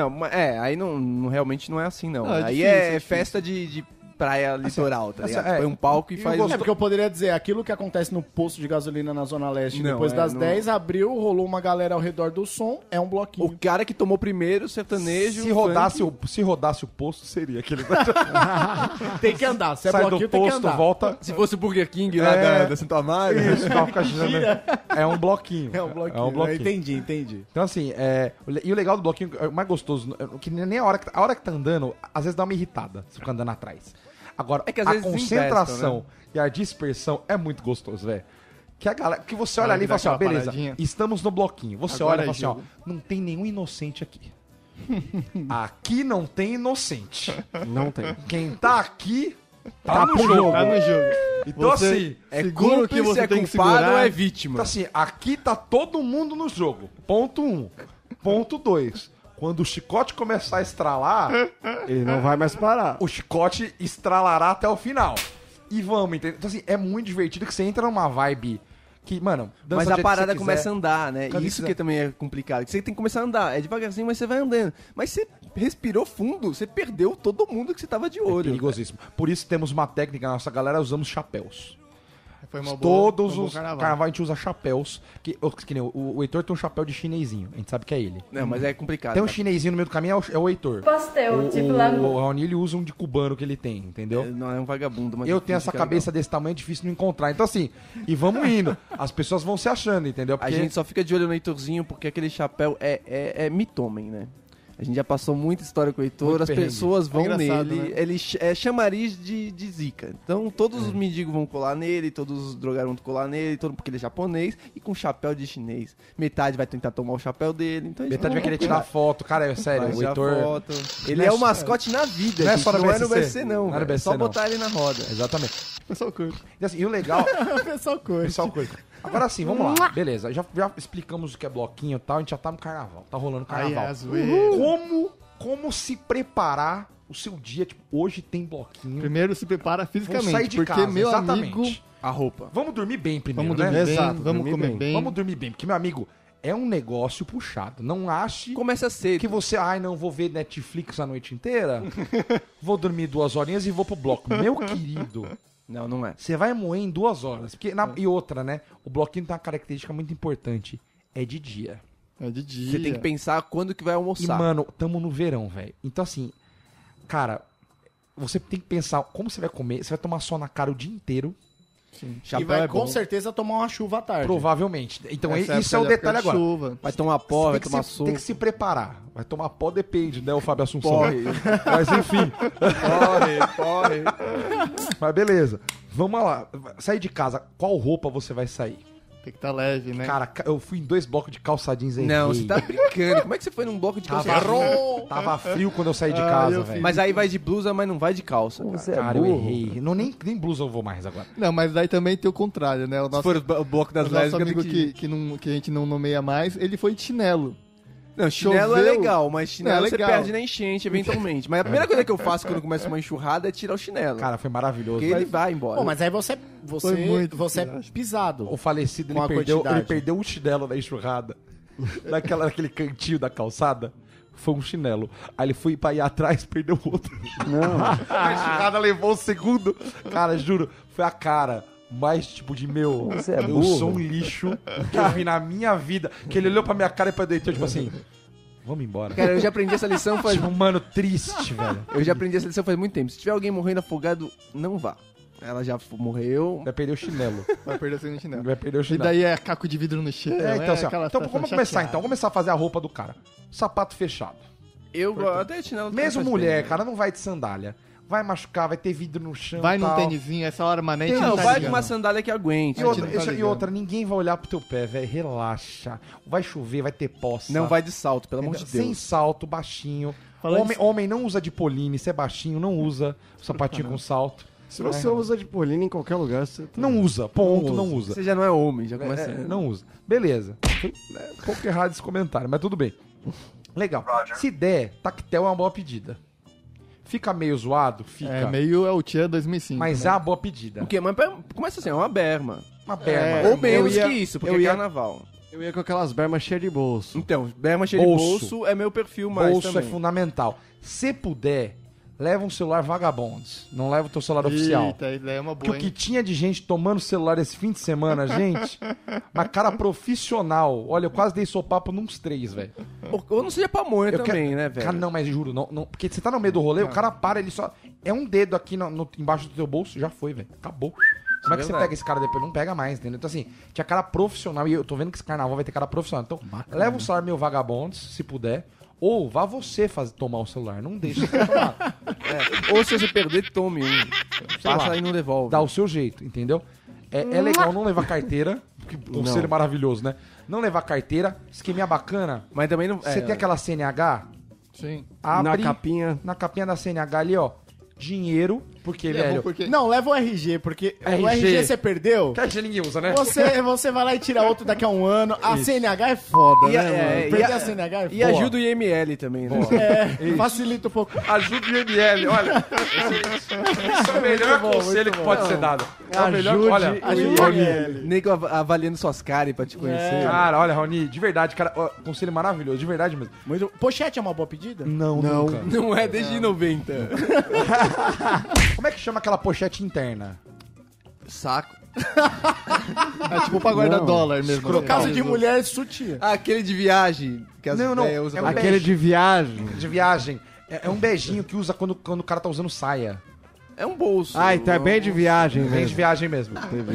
Não, ma- é, aí não, não- realmente não é assim, não. Não, é aí difícil, é, é difícil. festa de, de praia litoral, tá assim, ligado? é, Põe um palco e e faz... eu os- É porque eu poderia dizer, aquilo que acontece no posto de gasolina na Zona Leste Não, depois é, das não- dez, abriu, rolou uma galera ao redor do som, é um bloquinho. O cara que tomou primeiro, sertanejo... Se rodasse, o, se rodasse o posto, seria aquele. Tem que andar, se é Sai do bloquinho tem que posto, andar. volta. Se fosse o Burger King lá É. da, da Santo Amaro... Isso, o carro fica girando. É um bloquinho. É um bloquinho, É um bloquinho. entendi, entendi. Então, assim, é, o le- e o legal do bloquinho, o mais gostoso, é que nem a hora que, a hora que tá andando, às vezes dá uma irritada, se fica andando atrás. Agora, É que às a vezes concentração investam, e a dispersão é muito gostoso, velho. Que a galera, que você olha Hora ali e que fala assim, ó, dá aquela beleza, paradinha. estamos no bloquinho. Você Agora olha e é fala assim, ó, jogo. não tem nenhum inocente aqui. Aqui não tem inocente. Não tem. Quem tá aqui, tá, Tá no pro jogo. jogo. Tá no jogo. Então, Você- assim, É Segura o culpa que e se você é tem que culpado segurar. ou é vítima. Então, assim, aqui tá todo mundo no jogo. Ponto um. Ponto dois. Quando o chicote começar a estralar, Ele não vai mais parar. o chicote estralará até o final. E vamos, entendeu? Então, assim, é muito divertido que você entra numa vibe que, mano, dança Mas do a jeito parada que você começa quiser. a andar, né? Quando Isso quiser. que também é complicado. Que você tem que começar a andar. É devagarzinho, mas você vai andando. Mas você respirou fundo, você perdeu todo mundo que você tava de É olho. perigosíssimo. Por isso temos uma técnica, nossa galera usamos chapéus. Foi uma boa- Todos foi um bom os carnaval. a gente usa chapéus. Que, o- que nem o, o Heitor tem um chapéu de chinesinho. A gente sabe que é ele. Não, mas é complicado. Tem um cara. chinesinho no meio do caminho, é o, é o Heitor. Pastel, O, tipo o, lá o no... Raoni, ele usa um de cubano que ele tem, entendeu? É, Não, é um vagabundo. Mas Eu tenho essa fica cabeça legal. desse tamanho, é difícil não encontrar. Então, assim, e vamos indo. As pessoas vão se achando, entendeu? A Porque gente só fica de olho no Heitorzinho porque aquele chapéu é, é, é mitômen, né? A gente já passou muita história com o Heitor, Muito as perrengue. pessoas vão É engraçado, nele, né? ele ch- é chamariz de, de zica. Então todos os mendigos vão colar nele, todos os drogados vão colar nele, todo, porque ele é japonês e com chapéu de chinês. Metade vai tentar tomar o chapéu dele. Então metade vai querer tirar foto. Cara, é sério, o Heitor... foto. Ele Não é é o só- mascote na vida, não é gente, só no não é no B S C. B S C não, Não é no velho. B S C é só não. botar ele na roda. Exatamente. O pessoal curte. E, assim, e o legal... O pessoal curte. Pessoal, coisa. Agora sim, vamos lá. Beleza, já, já explicamos o que é bloquinho e tal, a gente já tá no carnaval. Tá rolando o Aí carnaval. é a zoeira. Como, como se preparar o seu dia? Tipo, hoje tem bloquinho. Primeiro se prepara Vou fisicamente, sair de porque casa, meu exatamente. amigo... A roupa. Vamos dormir bem primeiro, Vamos né? dormir bem, Exato, vamos dormir comer bem. bem. Vamos dormir bem, porque, meu amigo, é um negócio puxado. Não ache Começa cedo. que você, ai, não vou ver Netflix a noite inteira, vou dormir duas horinhas e vou pro bloco. Meu querido, Não, não é. você vai moer em duas horas. Porque na- E outra, né? O bloquinho tem uma característica muito importante. É de dia. É de dia. Você tem que pensar quando que vai E, almoçar. mano, tamo no verão, velho. Então, assim, cara, você tem que pensar como você vai comer. Você vai tomar sol na cara o dia inteiro, E Chapéu vai é com bom. certeza tomar uma chuva à tarde. provavelmente. Então, Essa isso é o época detalhe de agora. chuva. Vai tomar pó, Você vai tem que tomar se- soco. Tem que se preparar. Vai tomar pó, depende, né, o Fábio Assunção. Porre. Mas enfim. Porre, porre. Mas beleza. Vamos lá. Sair de casa, qual roupa você vai sair? Tem que estar leve, né? Cara, ca- eu fui em dois blocos de calça jeans aí. Não, você tá brincando. Como é que você foi num bloco de calça? Tava, Errou! tava frio quando eu saí de Ah, casa, eu velho. Mas aí vai de blusa, mas não vai de calça. Cara. Cara, eu errei. Não, nem, nem blusa eu vou mais agora. Não, mas daí também tem o contrário, né? O Se nosso, for o bloco das o nosso lésbicas, amigo tem que, que, não, que a gente não nomeia mais, ele foi de chinelo. Não, chinelo é Choveu. legal, mas chinelo Não, é você legal. perde na enchente, eventualmente. Mas a primeira coisa que eu faço quando começa uma enxurrada é tirar o chinelo. Cara, foi maravilhoso. porque ele vai embora. Pô, mas aí você, você, Foi muito você é desastre. pisado. O falecido, ele Com a perdeu, quantidade. ele perdeu o chinelo da enxurrada. Naquela, naquele cantinho da calçada. Foi um chinelo. Aí ele foi pra ir atrás, perdeu outro. Não. A enxurrada levou o segundo. Cara, juro, foi a cara mais tipo de meu. Você é eu burro. sou um lixo que eu vi na minha vida. Que ele olhou pra minha cara e pra deitar, tipo assim. Vamos embora. Cara, eu já aprendi essa lição faz... Tipo, mano, triste, velho. Eu já aprendi essa lição faz muito tempo. Se tiver alguém morrendo afogado, não vá. Ela já f- morreu. Vai perder o chinelo. Vai perder o seu chinelo. Vai perder o E chinelo. daí é caco de vidro no chão. É, então, assim, ó, aquela então situação vamos começar chateada. então. Vamos começar a fazer a roupa do cara. Sapato fechado. Eu gosto até de chinelo. Mesmo faz mulher, bem, né? cara, não vai de sandália. Vai machucar, vai ter vidro no chão. Vai num tal. tênisinho, essa hora manete Tem- Não, tá vai ligando. com uma sandália que aguente. E A gente outra, não tá isso- e ligando. outra, ninguém vai olhar pro teu pé, velho. Relaxa. Vai chover, vai ter poça. Não vai de salto, pelo amor de Sem Deus. salto, baixinho. Falando Homem, homem não usa de poline, se é baixinho, não usa o sapatinho com salto. Se você usa de polina em qualquer lugar, você tá... Não usa, ponto, não usa. Você já não é homem, já começa. É, não usa. Beleza. Foi é, um pouco errado esse comentário, mas tudo bem. Legal. Se der, tactel é uma boa pedida. Fica meio zoado? Fica. É meio El Chan dois mil e cinco. Mas né? é uma boa pedida. O quê? Mas pera- começa assim, é uma berma. Uma berma. É, Ou menos eu ia- que isso, porque eu é ia- carnaval. Eu ia com aquelas bermas cheias de bolso. Então, berma cheia de Bolso. bolso é meu perfil mais Bolso também. é fundamental. Se puder, leva um celular vagabondos. Não leva o teu celular oficial. Eita, a ideia é uma Porque boa, o que hein? tinha de gente tomando celular esse fim de semana, gente, uma cara profissional. Olha, eu quase dei sopapo nos três, velho. Ou, ou não seja pamonha Eu também, quero- né, velho? Cara, não, mas juro, não, não- porque você tá no meio do rolê, o cara para, ele só... É um dedo aqui no, no- embaixo do teu bolso, já foi, velho. Acabou. Como é que você verdade. pega esse cara depois? Não pega mais, entendeu? Então, assim, tinha cara profissional, e eu tô vendo que esse carnaval vai ter cara profissional. Então, leva um celular meio vagabondos, se puder, ou vá você fazer, tomar o celular. Não deixa você tomar. É, ou se você perder, tome um. Passa lá. e não devolve. Dá o seu jeito, entendeu? É, é legal não levar carteira, porque conselho maravilhoso, né? Não levar carteira, esqueminha bacana. Mas também não... Você é, tem aquela C N H, Sim. abre Na capinha. na capinha da C N H ali, ó, dinheiro, porque, E é bom velho... porque... Não, leva o R G, porque o R G. R G você perdeu. Que a gente ninguém usa, né? Você, você vai lá e tira outro daqui a um ano. A C N H é foda, E né, a- é, mano? e Perder a- a C N H é foda. E ajuda o I M L também, né? É, facilita um pouco. Ajuda o I M L, olha. Esse, esse é o melhor conselho que pode ser dado. É o melhor, Ajude olha, o Ajuda o Raoni. I M L. Nego av- avaliando suas caras pra te conhecer. cara, olha, Raoni, de verdade, cara, ó, conselho maravilhoso, de verdade mesmo. Muito... Pochete é uma boa pedida? Não, Não. nunca. Não é desde noventa. Como é que chama aquela pochete interna? Saco. É tipo pra guardar dólar mesmo. Escrotal. né? Caso de mulher, sutiã. Ah, aquele de viagem. Que as Não, não, velhas usam é um pra- be- Aquele de viagem. De viagem. É, é um beijinho que usa quando, quando o cara tá usando saia. É um bolso. Ah, então é bem de viagem Vem de mesmo. viagem mesmo.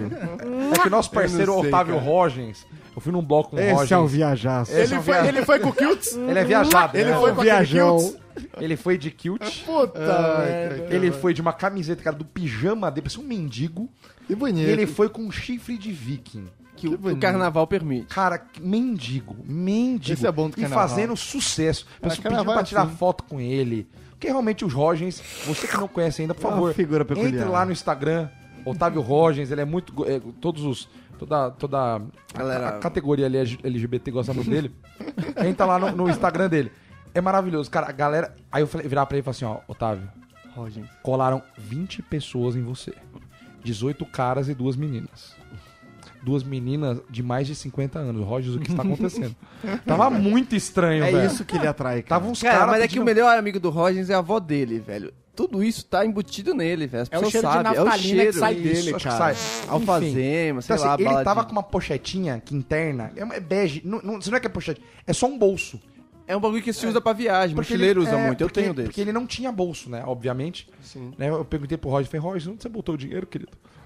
É que o nosso parceiro Eu não sei, Otávio cara. Rogens, eu fui num bloco com o Esse Rogens. é o viajaço. Esse é Ele um foi, via- ele foi com o Kilts? Ele é viajado, Ele né? foi com aquele viajão. Kilts? Ele foi de kilt. Puta merda. Ele foi de uma camiseta, cara, do pijama dele, parecia um mendigo. Que E bonito. ele foi com um chifre de viking. que o, o carnaval permite. Cara, que mendigo, mendigo. Esse é bom do E carnaval. fazendo sucesso. É, Pessoal pedindo carnaval pra é tirar assim. foto com ele. Porque realmente os Rogens, você que não conhece ainda, por É uma favor, figura peculiar. entre lá no Instagram, Otávio Rogens, ele é muito... go- é, todos os... Toda, toda a- Galera- a, categoria ali L G B T gosta muito dele. Entra lá no, no Instagram dele. É maravilhoso. Cara, a galera... Aí eu falei, virar pra ele e falar assim, ó, Otávio, Rogens. colaram vinte pessoas em você. dezoito caras e duas meninas. Duas meninas de mais de cinquenta anos. Rogers, o que está acontecendo? Tava muito estranho, É velho. isso que ele atrai, cara. Tava uns Cara, caras mas é que pedindo- o melhor amigo do Rogens é a avó dele, velho. Tudo isso tá embutido nele, velho. As É o pessoas cheiro de sabem. É o naftalina cheiro. que sai Isso, dele, acho que cara. sai. Alfazema, Enfim. sei Então, lá, assim, ele baladinha. tava com uma pochetinha que interna, é, uma- é bege, não, não, não é que é pochete, é só um bolso. É um bagulho que se usa pra viagem. Porque Mochileiro ele- usa é, muito. Eu porque- tenho desse. Porque ele não tinha bolso, né, obviamente. Sim. Né, eu perguntei pro Roger, falei, Roger, onde você botou o dinheiro, querido?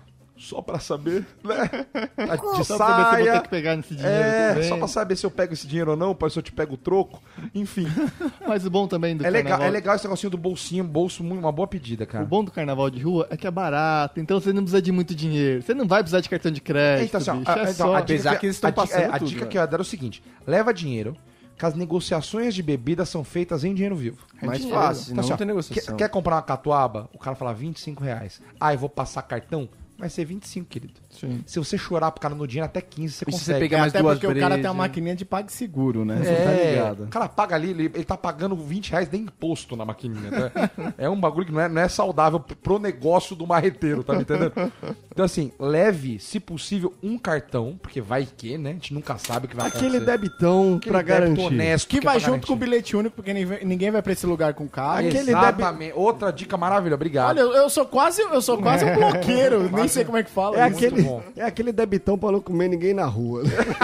Só pra saber, né? De Só pra saber se eu vou saia. ter que pegar nesse dinheiro É, também. só pra saber se eu pego esse dinheiro ou não, pra se eu te pego o troco. Enfim, Mas o bom também do é legal, carnaval... é legal esse negocinho do bolsinho, bolso, muito- uma boa pedida, cara. O bom do carnaval de rua é que é barato, então você não precisa de muito dinheiro. Você não vai precisar de cartão de crédito, Então, assim, ó, bicho. a, É então, só... a dica Apesar que eles estão a dica- passando é, a tudo, dica né? que eu ia dar é o seguinte: leva dinheiro, que as negociações de bebida são feitas em dinheiro vivo. Mais dinheiro. fácil, Então, não assim, ó, tem quer, negociação. quer comprar uma catuaba? O cara fala vinte e cinco reais. Ah, eu vou passar cartão? Vai ser vinte e cinco, querido. Sim. Se você chorar pro cara no dinheiro, até quinze você E se consegue. você pegar É, mais até duas porque o cara tem brejas. uma maquininha de PagSeguro, né? É, Você tá ligado. o cara paga ali, ele, ele tá pagando vinte reais de imposto na maquininha. Tá? É um bagulho que não é, não é saudável pro negócio do marreteiro, tá me entendendo? Então, assim, leve, se possível, um cartão, porque vai que, né? A gente nunca sabe o que vai Aquele acontecer. debitão Aquele pra débito garantir. honesto, Que é vai pra junto com o garantir. bilhete único, porque ninguém- ninguém vai pra esse lugar com carro. Aquele Exatamente. Outra dica maravilhosa, obrigado. Olha, eu, eu sou quase, eu sou quase um bloqueiro, nem sei como é que fala. É isso. aquele, bom. é aquele debitão pra não comer ninguém na rua.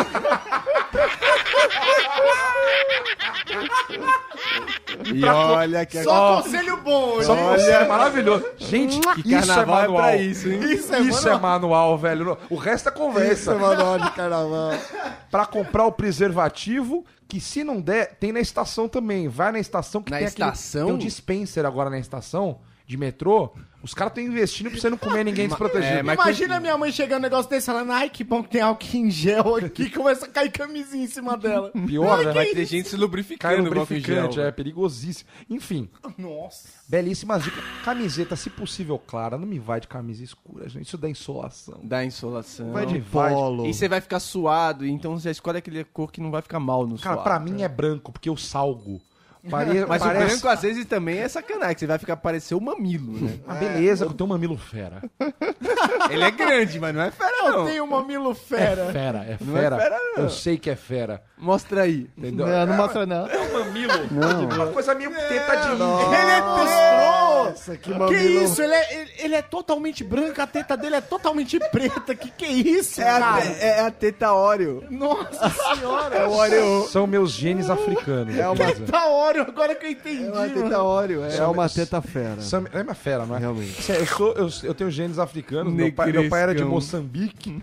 E olha que Só conselho bom, Só gente. você é maravilhoso. Gente, que isso é carnaval é, manual. pra isso, hein? Isso é Isso é manual, velho. O resto é conversa. manual de carnaval. Pra comprar o preservativo, que se não der, tem na estação também. Vai na estação que Na tem estação? Aquele, tem um dispenser agora na estação de metrô. Os caras estão investindo pra você não comer ninguém desprotegido. é, mas- Imagina minha mãe chegando um negócio desse falando, ai, que bom que tem álcool em gel aqui, começa a cair camisinha em cima dela. Pior, né? Vai Vai ter gente se cair lubrificando um com álcool em gel. lubrificante, é perigosíssimo. Enfim, Nossa. belíssimas dicas. Camiseta, se possível, clara. Não me vai de camisa escura, gente. Isso dá insolação. Dá insolação. Vai de vai. Polo. E você vai ficar suado, então você escolhe aquele cor que não vai ficar mal no Cara, suado. pra mim é branco, porque eu salgo. Pare... Mas parece... o branco às vezes também é sacanagem, que você vai ficar parecer o mamilo, né? Ah, beleza, eu tenho um mamilo fera. Ele é grande, mas não é fera Eu não. tenho um mamilo É fera. fera, é Não é fera. fera, não. Eu sei que é fera. Mostra aí. Entendeu? Não, não mostra não. É um mamilo. Uma coisa meio teta de índio. Ele é testoso. Nossa, que Que mamilo. isso? Ele é, ele, ele é totalmente branco, a teta dele é totalmente preta. Que que é isso, É a, cara? te- é a teta Oreo. Nossa senhora. É o Oreo. São meus genes africanos. É uma- Teta Oreo, agora que eu entendi. É uma mano. teta Oreo, é. É uma teta fera. São... É uma fera, não é? Realmente. Sério, Eu, sou, eu, eu tenho genes africanos. Meu pai, meu pai era de Negrescão. Moçambique.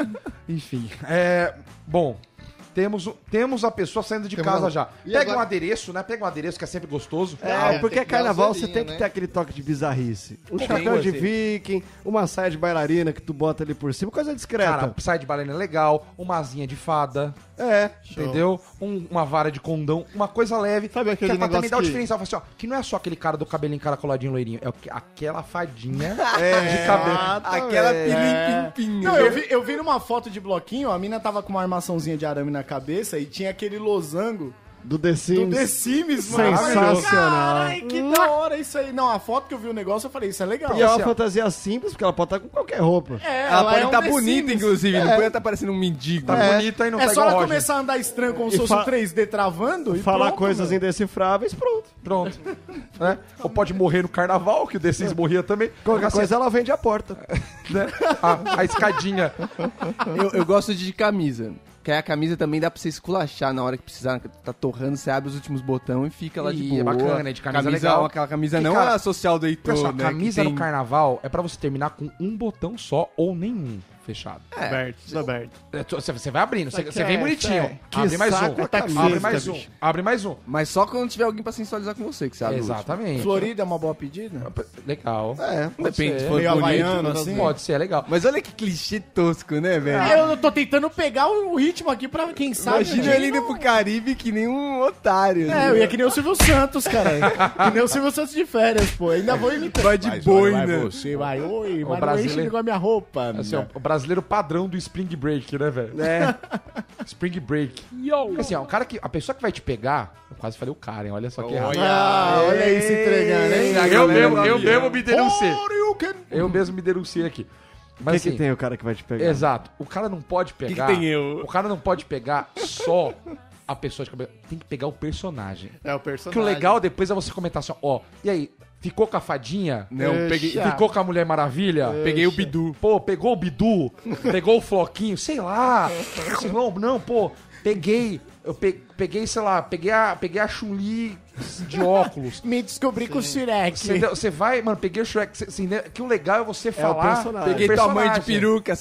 Enfim. É, bom, temos, o- temos a pessoa saindo de Temos casa a- já. E Pega agora? um adereço, né? Pega um adereço que é sempre gostoso. É, Ah, porque tem que dar carnaval uma você zoeirinha, tem que né? ter aquele toque de bizarrice. Um Tem, chapéu de você. viking, uma saia de bailarina que tu bota ali por cima, coisa discreta. Cara, sai de bailarina é legal, uma asinha de fada, é. entendeu? Um- uma vara de condão, uma coisa leve. Sabe aquele que é pra também negócio dar o que- diferencial. Fala assim, ó, que não é só aquele cara do cabelinho encaracoladinho loirinho, é o que- aquela fadinha de cabelo. Aquela É. pilim-pim-pim. Não, eu vi, eu vi numa foto de bloquinho, a mina tava com uma armaçãozinha de arame na cabeça e tinha aquele losango Do The do Sims. The Sims, mano. Sensacional. Ai, que da hora isso aí. Não, a foto que eu vi o negócio, eu falei, isso é legal. E é uma assim, ó. fantasia simples, porque ela pode estar com qualquer roupa. É, Ela pode é um estar The bonita, Sims. inclusive. Não pode estar parecendo um mendigo. Tá É. bonita e não É tá só igual ela o Roger. começar a andar estranho como E se fosse fa- um três D travando e Falar pronto, coisas mano. indecifráveis, pronto. Pronto. Né? Ou pode morrer no carnaval, que o The Sims morria também. Qualquer Assim, coisa ela vende a porta. né? a, a escadinha. Eu, eu gosto de camisa. Que aí a camisa também dá pra você esculachar na hora que precisar, que tá torrando, você abre os últimos botões e fica lá de Ih, boa. é bacana, é de camisa legal. Aquela camisa Que, não cara, é a social do Heitor, Pessoal, né, camisa que tem- no carnaval é pra você terminar com um botão só ou nenhum fechado. Aberto, tudo aberto. É, tu- Você você vai abrindo, você, Tá você vem quieto, bonitinho. é. Abre Que mais um, saco é taxista, abre mais um, bicho. abre mais um. Mas só quando tiver alguém pra sensualizar com você, que você abre o último. Exatamente. Florida é uma boa pedida? Legal. É. Depende, se ser. for Meio bonito. havaiano, assim? Pode ser, é legal. Mas olha que clichê tosco, né, velho? Ah, eu tô tentando pegar o ritmo aqui pra quem sabe. Imagina né? ele indo pro Caribe que nem um otário. É, né? eu ia que nem o Silvio Santos, cara. Que nem o Silvio Santos de férias, pô. Ainda vou imitar. Vai de Mas boi, olha, vai né? Você vai, oi, mas brasileiro- não enche com a minha roupa. Assim, ó, né? o brasileiro padrão do Spring Break, né, velho? É. Spring Break. Porque, assim, ó, o cara que, a pessoa que vai te pegar, eu quase falei o cara, hein? Olha só que errado. Ah, olha aí se entregando, hein? Eu galera mesmo, do eu avião. mesmo me denunciei. Hadouken! Eu mesmo me denunciei aqui. O Mas que, assim, que tem o cara que vai te pegar? exato. O cara não pode pegar. tem eu? O cara não pode pegar só a pessoa de cabelo. Tem que pegar o personagem. É o Porque personagem. o legal depois é você comentar assim, ó, e aí, ficou com a fadinha? Não, eu peguei, Deixa. Ficou com a Mulher Maravilha? peguei o Bidu. Pô, pegou o Bidu? Pegou o Floquinho? Sei lá. Assim, não, não, pô, peguei. Eu pe- peguei, sei lá, peguei a, peguei a Chun-Li de óculos. Me descobri com o Shrek. Você, você vai, mano, peguei o Shrek. Você, assim, né, que o legal é você falar. personagem. Peguei personagem. tamanho de peruca.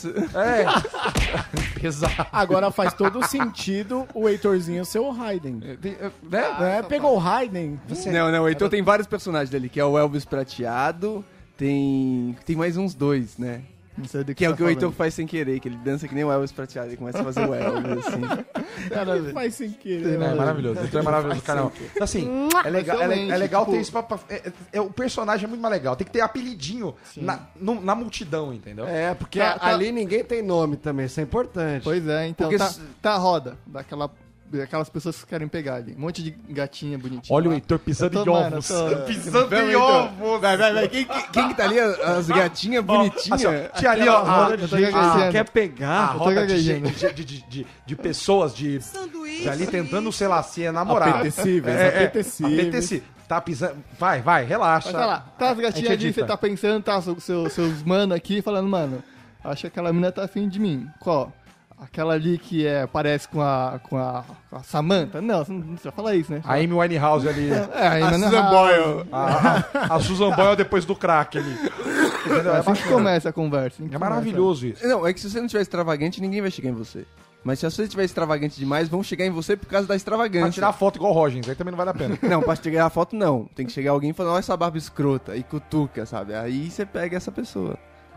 É. Pesado. Agora faz todo sentido o Heitorzinho ser o Raiden. Tem- Né? Né? Pegou o Raiden. Não, não, o Heitor tem vários personagens dele, que é o Elvis Prateado, tem tem mais uns dois, né? Não sei do que, Que é o tá que o Heitor falando. faz sem querer, que ele dança que nem o Elvis Prateado, ele começa a fazer o Elvis, assim. Ele faz sem querer. É, né? maravilhoso. Então é maravilhoso, caramba. Então, assim, é legal, é, le- é Excelente, legal tipo- ter isso pra. pra- é- é- o personagem é muito mais legal. Tem que ter apelidinho na, no- na multidão, entendeu? É, porque Tá- tá- ali ninguém tem nome também, isso é importante. Pois é, então Porque tá, s- tá a roda daquela, daquelas pessoas que querem pegar ali. Um monte de gatinha bonitinha. Olha o lá. Heitor pisando Eu em tô, mano, ovos. eu tô- Pisando Vamos, em Heitor. ovos. Vai, vai, vai. Quem, quem, quem que tá ali? As gatinhas bonitinhas? Assim, ó, tinha ali, ó, a, roda eu de tô gente gaguejando. que quer a pegar. roda de, gaguejando. gente, de, de, de, de pessoas de, de ali tentando, sei lá, se namorar. Apetecíveis, É, é, apetecíveis. apeteci- Tá pisando. Vai, vai, relaxa. Mas tá lá, tá as A gatinhas gente ali, edita. você tá pensando, tá seu, seu- seus mano aqui falando, mano, acho que aquela mina tá afim de mim. Qual? Aquela ali que é, parece com a, com a, com a Samantha? Não, você não precisa falar isso, né? A Amy Winehouse ali. É, a, A Nana Susan House. Boyle. A, a, a Susan Boyle depois do crack ali. Entendeu? É É, assim que bacana. começa a conversa. assim que É maravilhoso isso. Não, é que se você não tiver extravagante, ninguém vai chegar em você. Mas se você tiver extravagante demais, vão chegar em você por causa da Pra extravagância. tirar foto igual o Rogens, aí também não vale a pena. Não, pra chegar a foto, não. Tem que chegar alguém falando, olha essa barba escrota, e cutuca, sabe? Aí você pega essa pessoa.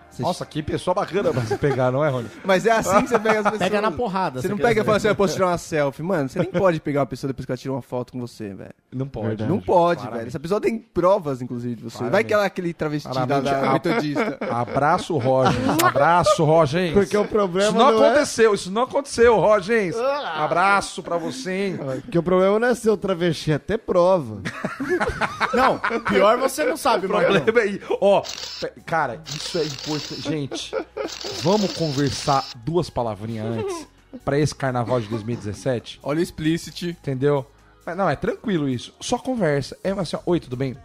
Nossa, que pessoa bacana pra você pegar, não é, Rony? Mas é assim que você pega as pessoas. Pega na porrada. Você não quer pega e dizer. fala assim, eu posso tirar uma selfie. Mano, você nem pode pegar uma pessoa depois que ela tira uma foto com você, velho. Não pode. Verdade. Não pode, Claramente. velho. Essa pessoa tem provas, inclusive, de você. Vai Claramente. que ela é aquele travesti da, Claramente. da metodista. Abraço, Rogens. Abraço, Rogens. Porque o problema Isso não, não é- aconteceu, isso não aconteceu, Rogens. Abraço pra você, hein? Porque o problema não é ser o travesti, é ter prova. Não, pior você não sabe, O Marcão. problema é aí. Ó, pe- cara, isso é importante. Gente, vamos conversar duas palavrinhas antes pra esse carnaval de dois mil e dezessete, Olha o explicit. entendeu? Mas não, é tranquilo isso. Só conversa. É assim, ó, oi, tudo bem?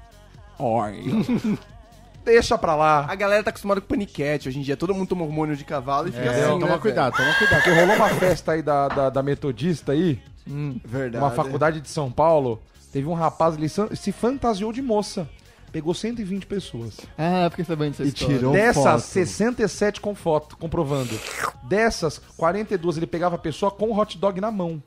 Oi. Deixa pra lá. A galera tá acostumada com paniquete. Hoje em dia todo mundo toma hormônio de cavalo e fica É, assim, Toma né, cuidado, toma cuidado. Porque rolou uma festa aí da, da, da Metodista aí, Verdade. uma faculdade de São Paulo. Teve um rapaz, ele san- se fantasiou de moça. Pegou cento e vinte pessoas. Ah, fiquei sabendo dessa E história. tirou Dessas, foto. sessenta e sete com foto, comprovando. Dessas, quarenta e duas ele pegava a pessoa com o hot dog na mão.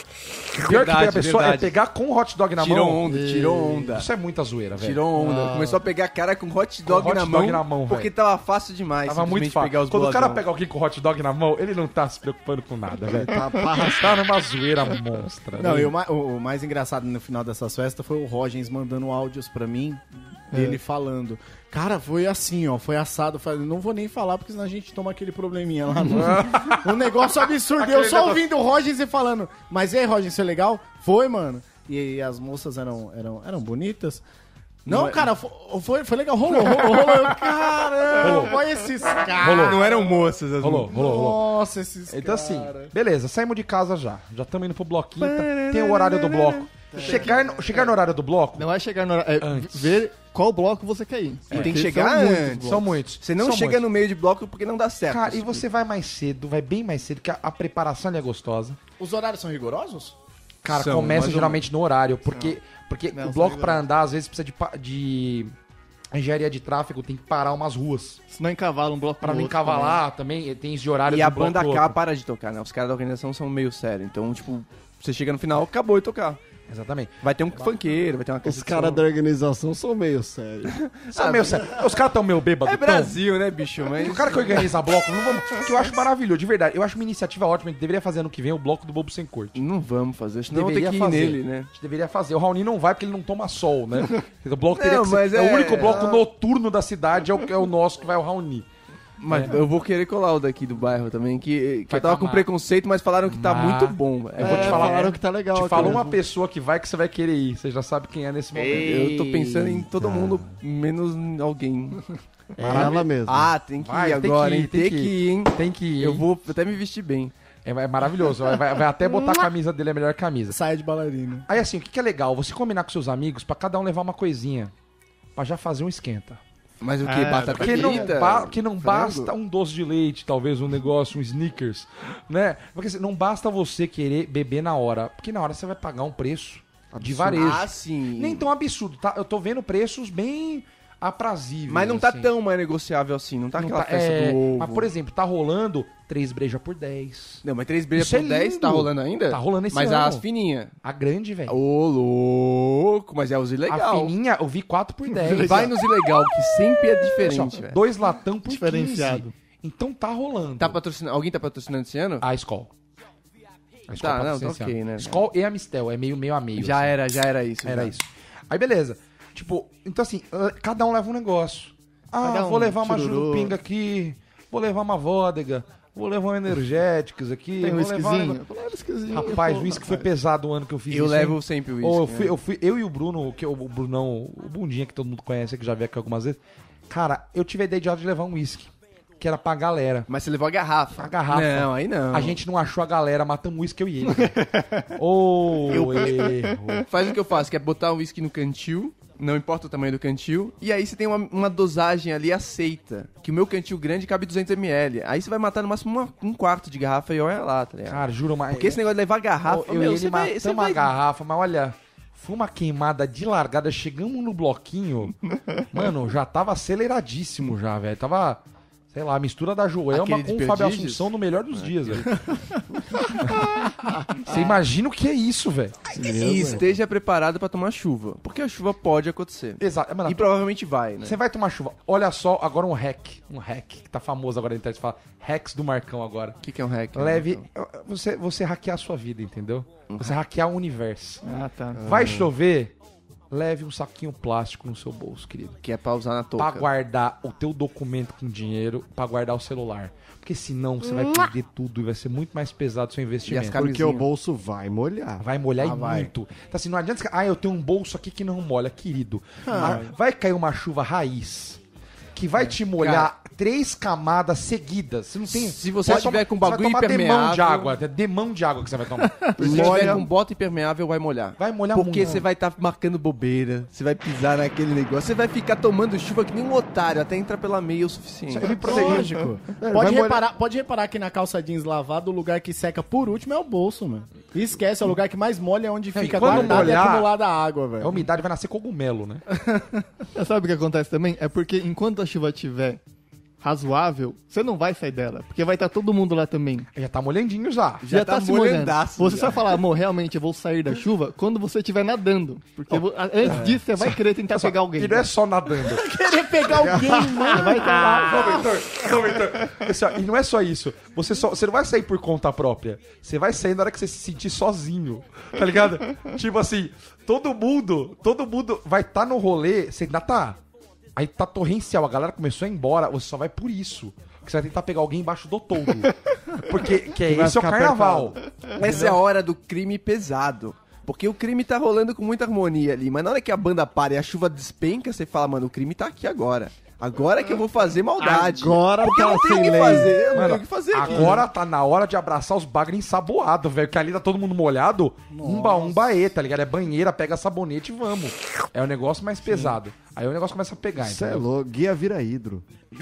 O pior que Verdade, pegar a pessoa verdade. é pegar com o hot dog na Tirou mão. onda, tirou onda. Isso é muita zoeira, velho. Tirou onda. Começou a pegar a cara com hot dog, Com hot na, dog mão, na mão, porque velho. tava fácil demais. Tava muito simplesmente fácil. pegar os Quando o cara boladão. pega alguém com hot dog na mão, ele não tá se preocupando com nada, velho. Tá pra Tá arrastar. numa zoeira monstra. Não, né? e o, ma- o- o mais engraçado no final dessas festas foi o Rogens mandando áudios pra mim, dele falando. Cara, foi assim, ó, foi assado. Falei, não vou nem falar, porque senão a gente toma aquele probleminha lá. No... um negócio absurdo. Eu Aquele só negócio- ouvindo o Rogens e falando, mas e aí, Rogens, foi legal? Foi, mano. E, e as moças eram, eram, eram bonitas? Não, Não é- cara, fo- foi, foi legal. Rolou, rolou, rolou. Eu, Caramba, Rolou. olha esses caras. Rolou. Não eram moças as Rolou, rolou, rolou. Nossa, esses Então cara. assim, beleza, saímos de casa já. Já estamos indo pro bloquinho. tá- Tem o horário do bloco. Chegar no, chegar no horário do bloco, Não é chegar no horário, é Antes. ver qual bloco você quer ir. E tem Porque que chegar são muitos antes. blocos. são muitos. Você não São chega muitos. no meio de bloco porque não dá certo. Cara, e você vai mais cedo, vai bem mais cedo, que a, a preparação ali é gostosa. Os horários são rigorosos? Cara, São, começa mais ou geralmente no horário, porque, porque Não, o são bloco pra rigorosos. andar, às vezes, precisa de, pa- de engenharia de tráfego, tem que parar umas ruas. Se não encavala um bloco Pra no não outro encavalar também, tem esse de horário E do a bloco banda pro K outro. para de tocar, né? Os caras da organização são meio sérios. Então, tipo, você chega no final, acabou de tocar. Exatamente. Vai ter um funkeiro, vai ter uma Os caixa de caras som. da organização são meio sérios. São meio sério. Os caras tão meio bêbados. É Brasil, né, bicho? Mas... O cara que organiza bloco, não vamos, que eu acho maravilhoso, de verdade. Eu acho uma iniciativa ótima, a gente deveria fazer ano que vem o bloco do Bobo Sem Corte. Não vamos fazer, senão vou ter Deveria que ir fazer. nele, né? A gente deveria fazer. O Raoni não vai porque ele não toma sol, né? O bloco teria Não, que ser, mas é... é- o único bloco noturno da cidade, é o, é o nosso que vai o Raoni. Mas eu vou querer colar o daqui do bairro também, que, que Vai eu tava tá com ma- preconceito, mas falaram que tá Ma- muito bom. velho. Eu vou te É, falar, falaram que tá legal Te aqui falou mesmo. uma pessoa que vai que você vai querer ir. Você já sabe quem é nesse momento. Eu tô pensando em todo mundo, menos em alguém. É ela mesmo. Ah, tem que Vai, ir tem agora, que ir, hein? tem Tem que que ir, hein? Tem que ir. Eu vou até me vestir bem. É, é maravilhoso. Vai, vai- vai até botar a camisa dele, a melhor camisa. Saia de bailarina. Aí assim, o que, que é legal? Você combinar com seus amigos pra cada um levar uma coisinha. Pra já fazer um esquenta. Mas o que? Ah, Batata Porque não, frita? ba- que não frango? basta um doce de leite, talvez um negócio, um Snickers, né? Porque assim, não basta você querer beber na hora, porque na hora você vai pagar um preço de varejo. Ah, sim. Nem tão absurdo, tá? Eu tô vendo preços bem aprazíveis. Mas não tá assim. tão mais negociável assim, não tá Não aquela tá- festa é, do ovo. Mas, por exemplo, tá rolando três brejas por dez. Não, mas três brejas Isso é por dez lindo. tá rolando ainda? Tá rolando esse Mas ano. as fininhas. A grande, velho. Ô, louco, mas é os A ilegal. fininha, eu vi quatro por dez. Vai nos ilegal, que sempre é Olha só, diferente, velho. dois latão por Diferenciado. quinze. Então tá rolando. Tá patrocinando, alguém tá patrocinando esse ano? A Skol. A Skol Tá, não, patrocina tá esse ok, ano. né, Skol e a Mistel, é meio meio a meio. já assim. era, já era isso. Era já. isso. Aí beleza. Tipo, então assim, ah, cada um leva um negócio. Ah, Cada um, vou levar uma chururu. jurupinga aqui, vou levar uma vodka, vou levar um energéticos aqui, Tem um vou levar um whiskyzinho? negócio- Vou levar um whiskyzinho. Rapaz, Pô, o uísque foi rapaz. pesado o ano que eu fiz Eu isso. levo hein? sempre o Ou eu uísque. fui, né? eu fui, eu e o Bruno, que é o o Brunão, o Bundinha que todo mundo conhece, que já veio aqui algumas vezes. Cara, eu tive a ideia de levar um uísque, que era pra galera. Mas você levou a garrafa. A garrafa. Não, aí não. A gente não achou a galera, matamos o uísque eu e ele. Ô, erro. Faz o que eu faço, que é botar o uísque no cantil, não importa o tamanho do cantil, e aí você tem uma, uma dosagem ali aceita, que o meu cantil grande cabe duzentos mililitros. Aí você vai matar no máximo uma- um quarto de garrafa e olha lá, tá ligado? Cara, juro, mas... Porque esse negócio de levar garrafa, eu meu, e você ele vai, você matamos vai... a garrafa, mas olha... Foi uma queimada de largada, chegamos no bloquinho, mano, já tava aceleradíssimo já, velho. Tava, sei lá, a mistura da Joelma Aquele com de o Fábio Perdizes? Assunção no melhor dos dias, velho. Você imagina o que é isso, velho? E esteja preparado pra tomar chuva. Porque a chuva pode acontecer. Exato. Mano, E provavelmente vai, né? você vai tomar chuva. Olha só, agora um hack. Um hack que tá famoso agora na internet. Fala hacks do Marcão agora. O que, que é um hack? Leve. Então? Você, você hackear a sua vida, entendeu? Você hackear o universo. Ah, tá. Vai chover? Leve um saquinho plástico no seu bolso, querido. Que é pra usar na touca. Pra guardar o teu documento com dinheiro, pra guardar o celular. Porque senão você vai perder tudo e vai ser muito mais pesado o seu investimento. E as Porque camisinha. o bolso vai molhar. Vai molhar Ah, e vai. muito. Então assim, não adianta... Ah, eu tenho um bolso aqui que não molha, querido. Ah, vai cair uma chuva raiz que vai te molhar três camadas seguidas. Você não tem... Se você vai tiver tomar- com você vai bagulho tomar demão de impermeável- água. É demão de água que você vai tomar. Se tiver Molha. com bota impermeável, vai molhar. Vai molhar Porque muito. você vai estar marcando bobeira, você vai pisar naquele negócio, você vai ficar tomando chuva que nem um otário, até entrar pela meia o suficiente. Eu me protegi. Lógico. vai Pode molhar- reparar, pode reparar que na calça jeans lavada, o lugar que seca por último é o bolso, mano. E esquece, é o lugar que mais molha, é onde É, fica e quando guardada molhar, e acumulada a água, A velho. umidade vai nascer cogumelo, né? Você sabe o que acontece também? É porque enquanto a chuva estiver razoável, você não vai sair dela. Porque vai estar todo mundo lá também. Já tá molhandinho já. Já tá se molhando. molhandaço, Você já. só falar, amor, realmente eu vou sair da chuva quando você estiver nadando. Porque vo- a- antes disso você vai querer tentar pegar alguém. E não é só nadando. Querer pegar alguém, mano. Você vai estar lá. Não, Heitor, não, Heitor. Assim, ó, e não é só isso. Você, só, você não vai sair por conta própria. Você vai sair na hora que você se sentir sozinho. Tá ligado? Tipo assim, todo mundo, todo mundo vai estar no rolê, você ainda tá. Aí tá torrencial, a galera começou a ir embora, você só vai por isso. Porque você vai tentar pegar alguém embaixo do toldo. Porque que é, vai esse é o ficar carnaval. Essa é a hora do crime pesado. Porque o crime tá rolando com muita harmonia ali, mas na hora que a banda para e a chuva despenca, você fala, mano, o crime tá aqui agora. Agora que eu vou fazer maldade. Agora Porque eu tá não tenho o sem que lei. fazer, eu não Mano, tenho o que fazer aqui. agora tá na hora de abraçar os bagres ensaboados, velho. Que ali tá todo mundo molhado. Umba, umba, e, tá ligado? É banheira, pega sabonete e vamos. É o negócio mais pesado. Aí o negócio começa a pegar, Isso é entendeu? louco. Guia vira hidro.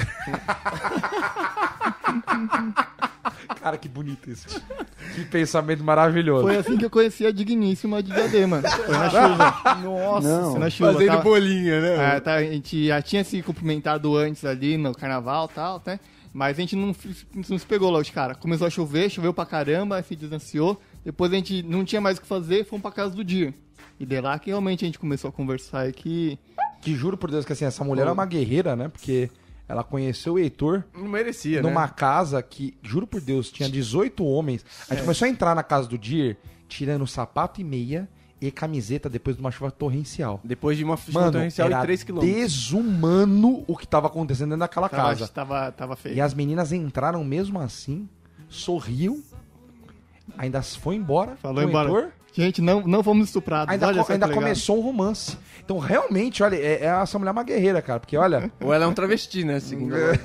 Cara, que bonito isso. Que pensamento maravilhoso. Foi assim que eu conheci a digníssima de Diadema. Foi na chuva. Nossa. Foi na chuva. Fazendo Tava- bolinha, né? É, tá, a gente já tinha se cumprimentado antes ali no carnaval e tal, né? Mas a gente não, fi- não se pegou logo de cara. Começou a chover, choveu pra caramba, se distanciou. Depois a gente não tinha mais o que fazer, fomos pra casa do Dir. E de lá que realmente a gente começou a conversar e que... Que juro por Deus que assim, essa mulher é uma guerreira, né? Porque ela conheceu o Heitor Não merecia, numa né? casa que, juro por Deus, tinha dezoito homens. A gente começou a entrar na casa do Dir, tirando sapato e meia e camiseta depois de uma chuva torrencial. Depois de uma chuva Mano, torrencial era de três quilômetros. desumano o que tava acontecendo dentro daquela Tava, casa. tava, tava feio. E as meninas entraram mesmo assim, sorriu, ainda foi embora. Falou com o embora. Heitor, Gente, não, não fomos estuprados. ainda olha co- só ainda que legal. começou um romance. Então, realmente, olha, é, é essa mulher é uma guerreira, cara. Porque, olha, Ou ela é um travesti, né? Segundo ela.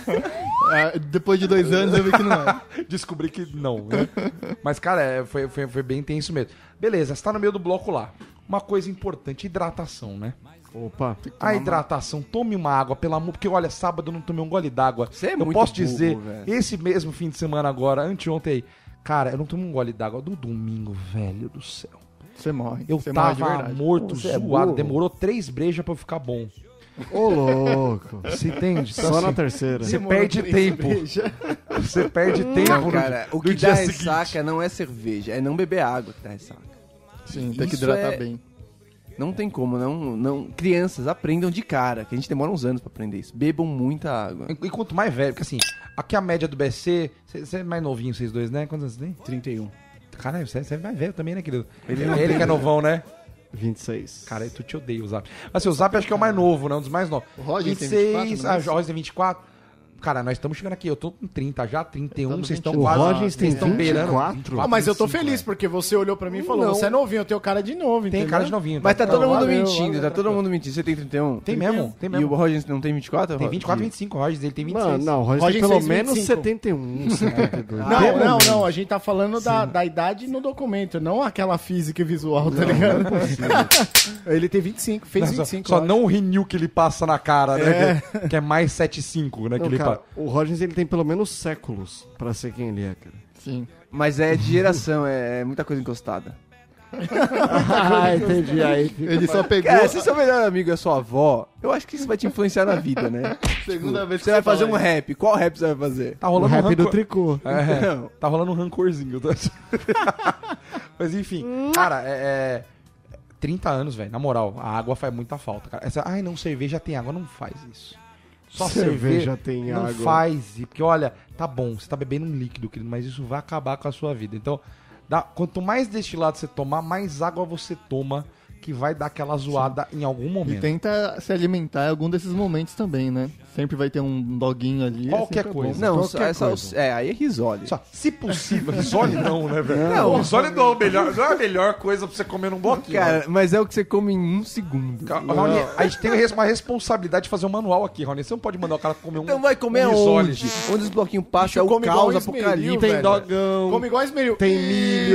Ah, depois de dois anos eu vi que não é. descobri que não, né? Mas, cara, é, foi, foi, foi bem intenso mesmo. Beleza, você tá no meio do bloco lá. Uma coisa importante, hidratação, né? Opa. A hidratação, tome uma água, pelo amor... Porque, olha, sábado eu não tomei um gole d'água. Você é eu muito posso burro, dizer, velho. esse mesmo fim de semana agora, anteontem aí, cara, eu não tomei um gole d'água do domingo, velho do céu. Você morre. Eu Você morre de tava verdade. morto, Você é zoado. burro. Demorou três brejas pra eu ficar bom. Ô, louco. Você entende? Então, Só assim, na terceira. Você perde tempo. Você perde tempo Não, no- cara, o no que dia dá seguinte. ressaca não é cerveja, é não beber água que dá ressaca. Sim, tem que Isso hidratar é- bem. Não tem como, não, não. Crianças aprendam de cara, que a gente demora uns anos pra aprender isso. Bebam muita água. E quanto mais velho, porque assim, aqui a média do B S C, você é mais novinho, vocês dois, né? Quantos anos você tem? trinta e um. Caralho, você é mais velho também, né, querido? Ele Ele, não ele que é novão, né? vinte e seis. Cara, tu te odeia o Zap. Mas assim, o Zap acho que é o mais novo, né? Um dos mais novos. O Roger tem vinte e seis, vinte e quatro, não é ah, isso? o Roger tem vinte e quatro. Cara, nós estamos chegando aqui, eu tô com trinta já, trinta e um, Eu tô no vocês estão vinte e um. quase... O Roger tem vocês estão vinte e beirando quatro? Ah, mas eu tô vinte e cinco, feliz, é. porque você olhou pra mim e falou, Não. você é novinho, eu tenho cara de novo, Tem entendeu? cara de novinho. Mas tá Não, todo mundo valeu, mentindo, valeu, tá todo valeu. mundo mentindo. Você tem trinta e um? Tem mesmo, tem E mesmo. o Roger não tem vinte e quatro? Tem vinte e quatro, vinte e cinco, o Roger, ele tem vinte e seis. Mano, não, o Roger Roger tem pelo fez menos vinte e cinco. setenta e um, setenta e dois. Não, Pelo não, menos. não, a gente tá falando da, da idade no documento, não aquela física e visual, tá ligado? Ele tem vinte e cinco, fez Não, vinte só e cinco. só eu acho. não o renew que ele passa na cara, né? Que, que é mais sete vírgula cinco, né? Não, que ele cara, pa- o Roger ele tem pelo menos séculos pra ser quem ele é, cara. Sim. Mas é de geração, é muita coisa encostada. Ah, entendi. Aí Ele só pegou Cara, se seu melhor amigo é sua avó, eu acho que isso vai te influenciar na vida, né? a segunda vez que Você vai fazer um fala rap. Qual rap você vai fazer? Tá o rolando um rap do rancor. tricô. É, Não. tá rolando um rancorzinho. Tá? Mas enfim, cara, é, é trinta anos, velho. Na moral, a água faz muita falta, cara. Essa, ai, não, cerveja tem água. Não faz isso. Só cerveja, Cerveja tem não água. faz. Porque, olha, tá bom, você tá bebendo um líquido, querido, mas isso vai acabar com a sua vida. Então, dá, quanto mais destilado você tomar, mais água você toma, que vai dar aquela zoada em algum E momento. tenta se alimentar em algum desses momentos também, né? Sempre vai ter um doguinho ali. é Qualquer sempre coisa. bom. Não, Qualquer só, é, só, coisa. é, aí é risole. Só, se possível, risole não, né, velho? Não. Risole não é, o melhor, não é a melhor coisa pra você comer num bloquinho. Cara, mas é o que você come em um segundo. Ca- Raoni, a gente tem uma responsabilidade de fazer um manual aqui, Rony. Você não pode mandar o cara comer um. Então vai comer um risole. aonde? Onde os bloquinhos passam é o come igual caos o esmeril, apocalipse. velho. Tem dogão. Come igual esmeril. Tem milho.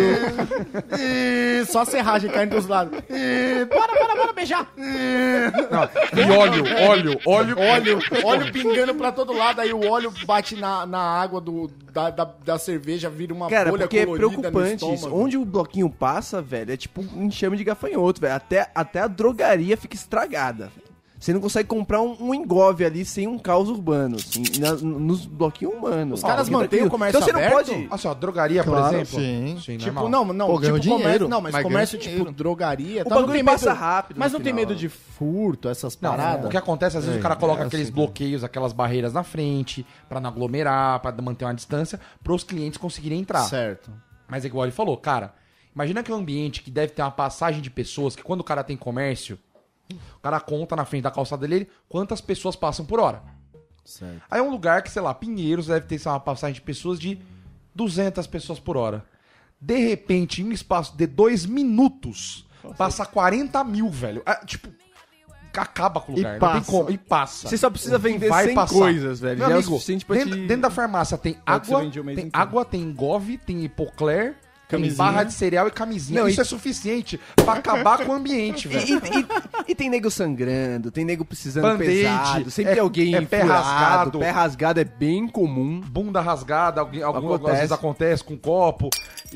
Ih, só serragem caindo dos lados. Ih, bora, bora, bora beijar. Não, e óleo, óleo, óleo. Óleo, óleo pingando pra todo lado, aí o óleo bate na, na água do, da, da, da cerveja, vira uma Cara, bolha porque é colorida preocupante no isso. estômago. Onde o bloquinho passa, velho, é tipo um enxame de gafanhoto, velho. Até, até a drogaria fica estragada, velho. Você não consegue comprar um, um engove ali sem um caos urbano, assim, na- nos bloquinhos humanos. Os caras Ó, mantêm o comércio Então você não aberto? pode... Olha só, drogaria, por Claro, exemplo. sim. Tipo, normal. não, não, Pô, ganhou tipo comércio, dinheiro, não, mas mas comércio ganhou tipo dinheiro. drogaria, O tá, não bagulho tem passa medo, rápido mas no não tem final. medo de furto, essas Não, paradas. o que acontece, às vezes o cara coloca é aqueles assim, bloqueios, aquelas barreiras na frente, pra não aglomerar, pra manter uma distância, pros clientes conseguirem entrar. Certo. Mas é igual ele falou, cara, imagina que é um ambiente que deve ter uma passagem de pessoas, que quando o cara tem comércio, o cara conta na frente da calçada dele quantas pessoas passam por hora. Certo. Aí é um lugar que, sei lá, Pinheiros deve ter sei lá, uma passagem de pessoas de duzentas pessoas por hora. De repente, em um espaço de dois minutos, passa quarenta mil, velho. Ah, tipo, acaba com o E lugar. Não tem passa. como. E passa. Você só precisa vender Vai cem passar. coisas, velho. Meu Já é o amigo, suficiente pra dentro, te... dentro da farmácia tem que água, você vende o mês tem inteiro. água, tem engove, tem hipocler, tem Camisinha. barra de cereal e camisinha. Não, Isso e- é suficiente pra acabar com o ambiente, E, velho. e- e- e tem nego sangrando, tem nego precisando Band-aid, pesado, sempre é- tem alguém é pé furado, rasgado. pé rasgado é bem comum. Bunda rasgada, alguém, algum, Acontece. às vezes acontece com copo.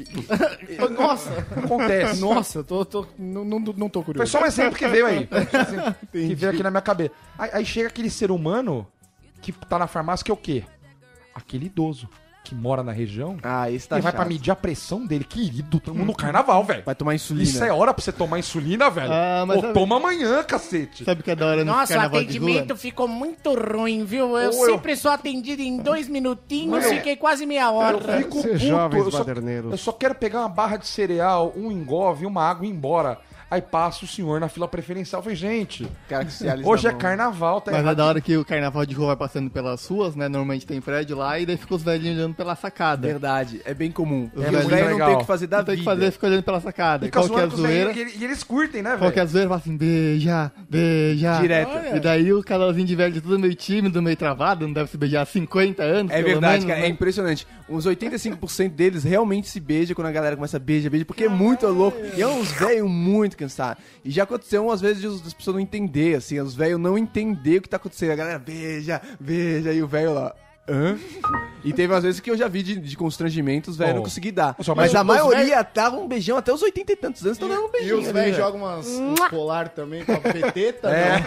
Nossa, Acontece. nossa, eu tô, tô, não, não, não tô Foi curioso. só um exemplo que veio aí. Que veio aqui na minha cabeça. Aí, aí chega aquele ser humano que tá na farmácia que é o quê? Aquele idoso que mora na região. Ah, esse tá e vai chato. pra medir a pressão dele. Querido, estamos no carnaval, velho. Vai tomar insulina. Isso é hora pra você tomar insulina, velho. Ah, mas Ou sabe- toma amanhã, cacete. Sabe que é da hora no Nossa, o carnaval de rua? atendimento ficou muito ruim, viu? Eu Ou eu- sempre sou atendido em dois minutinhos, Meu, fiquei quase meia hora. Eu fico Ser puto. jovens Eu só, baderneiros. eu só quero pegar uma barra de cereal, um engove, uma água e ir embora. Aí passa o senhor na fila preferencial. Eu falei, gente, Cara que se alisa hoje na é mão. carnaval, tá Mas é errado. da hora que o carnaval de rua vai passando pelas ruas, né? Normalmente tem prédio lá e daí fica os velhinhos olhando pela sacada. Verdade, é bem comum. É E bem o velho não legal. tem o que fazer da Não tem vida. que fazer, fica olhando pela sacada. Fica Qual que é a zoando com os zoeira? velhinhos, e, ele- e eles curtem, né, Qual que é velho? a zoeira? Fala assim, beija, beija. Direto. E daí o casalzinho de velho tudo meio tímido, meio travado, não deve se beijar há cinquenta anos, É pelo verdade, menos, cara, né? é impressionante. Uns oitenta e cinco por cento deles realmente se beijam quando a galera começa a beijar, beija, porque é muito louco. E é uns velhos muito cansados. E já aconteceu umas vezes de os- das pessoas não entender, assim, os velhos não entender o que tá acontecendo. A galera beija, beija, e o velho lá. Hã? E teve umas vezes que eu já vi de, de constrangimento, os velhos Oh. não consegui dar. Só, Mas, mas a os maioria dava um beijão até os oitenta e tantos anos, estão dando um E beijinho. os ali, velhos velho. jogam umas, uns colar também com a peteta, né?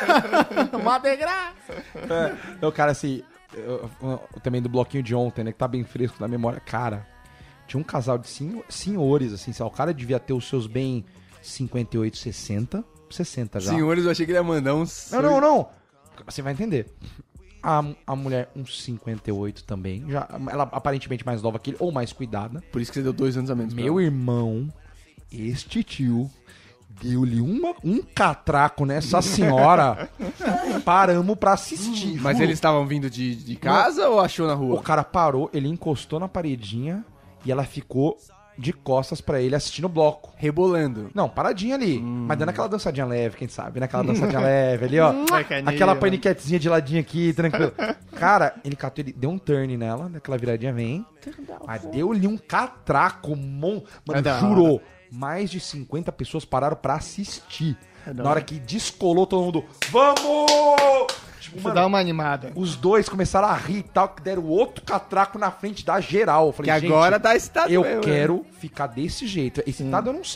Uma degraça. É, então, cara, assim, eu- eu- também do bloquinho de ontem, né, que tá bem fresco na memória. Cara, tinha um casal de senho- senhores, assim, sei lá, o cara devia ter os seus bem cinquenta e oito, sessenta, sessenta já. Senhores, eu achei que ele ia mandar uns... Não, não, não. Você vai entender. A, a mulher, uns cinquenta e oito também. Já, ela aparentemente mais nova que ele, ou mais cuidada. Por isso que você deu dois anos a menos. pra Meu ela. irmão, este tio, deu-lhe uma- um catraco nessa senhora. Paramos pra assistir. Mas juro. eles estavam vindo de, de casa ou achou na O rua? cara parou, ele encostou na paredinha e ela ficou de costas pra ele assistindo o bloco. Rebolando. Não, paradinha ali. Hum. Mas dando aquela dançadinha leve, quem sabe, né? Aquela dançadinha leve ali, ó. Sacaneia, Aquela né? paniquetezinha de ladinho aqui, tranquilo. Cara, ele catou, ele deu um turn nela, daquela viradinha vem. Mas deu-lhe um catraco, mon... Mano, É da jurou. Mais de cinquenta pessoas pararam pra assistir. da Na hora que descolou, todo mundo, vamos! Tipo, Isso mano, dá uma animada. os dois começaram a rir e tal, que deram outro catraco na frente da geral. Eu Que falei, gente, agora tá excitado eu mesmo, né? quero ficar desse jeito. Excitado eu não sei.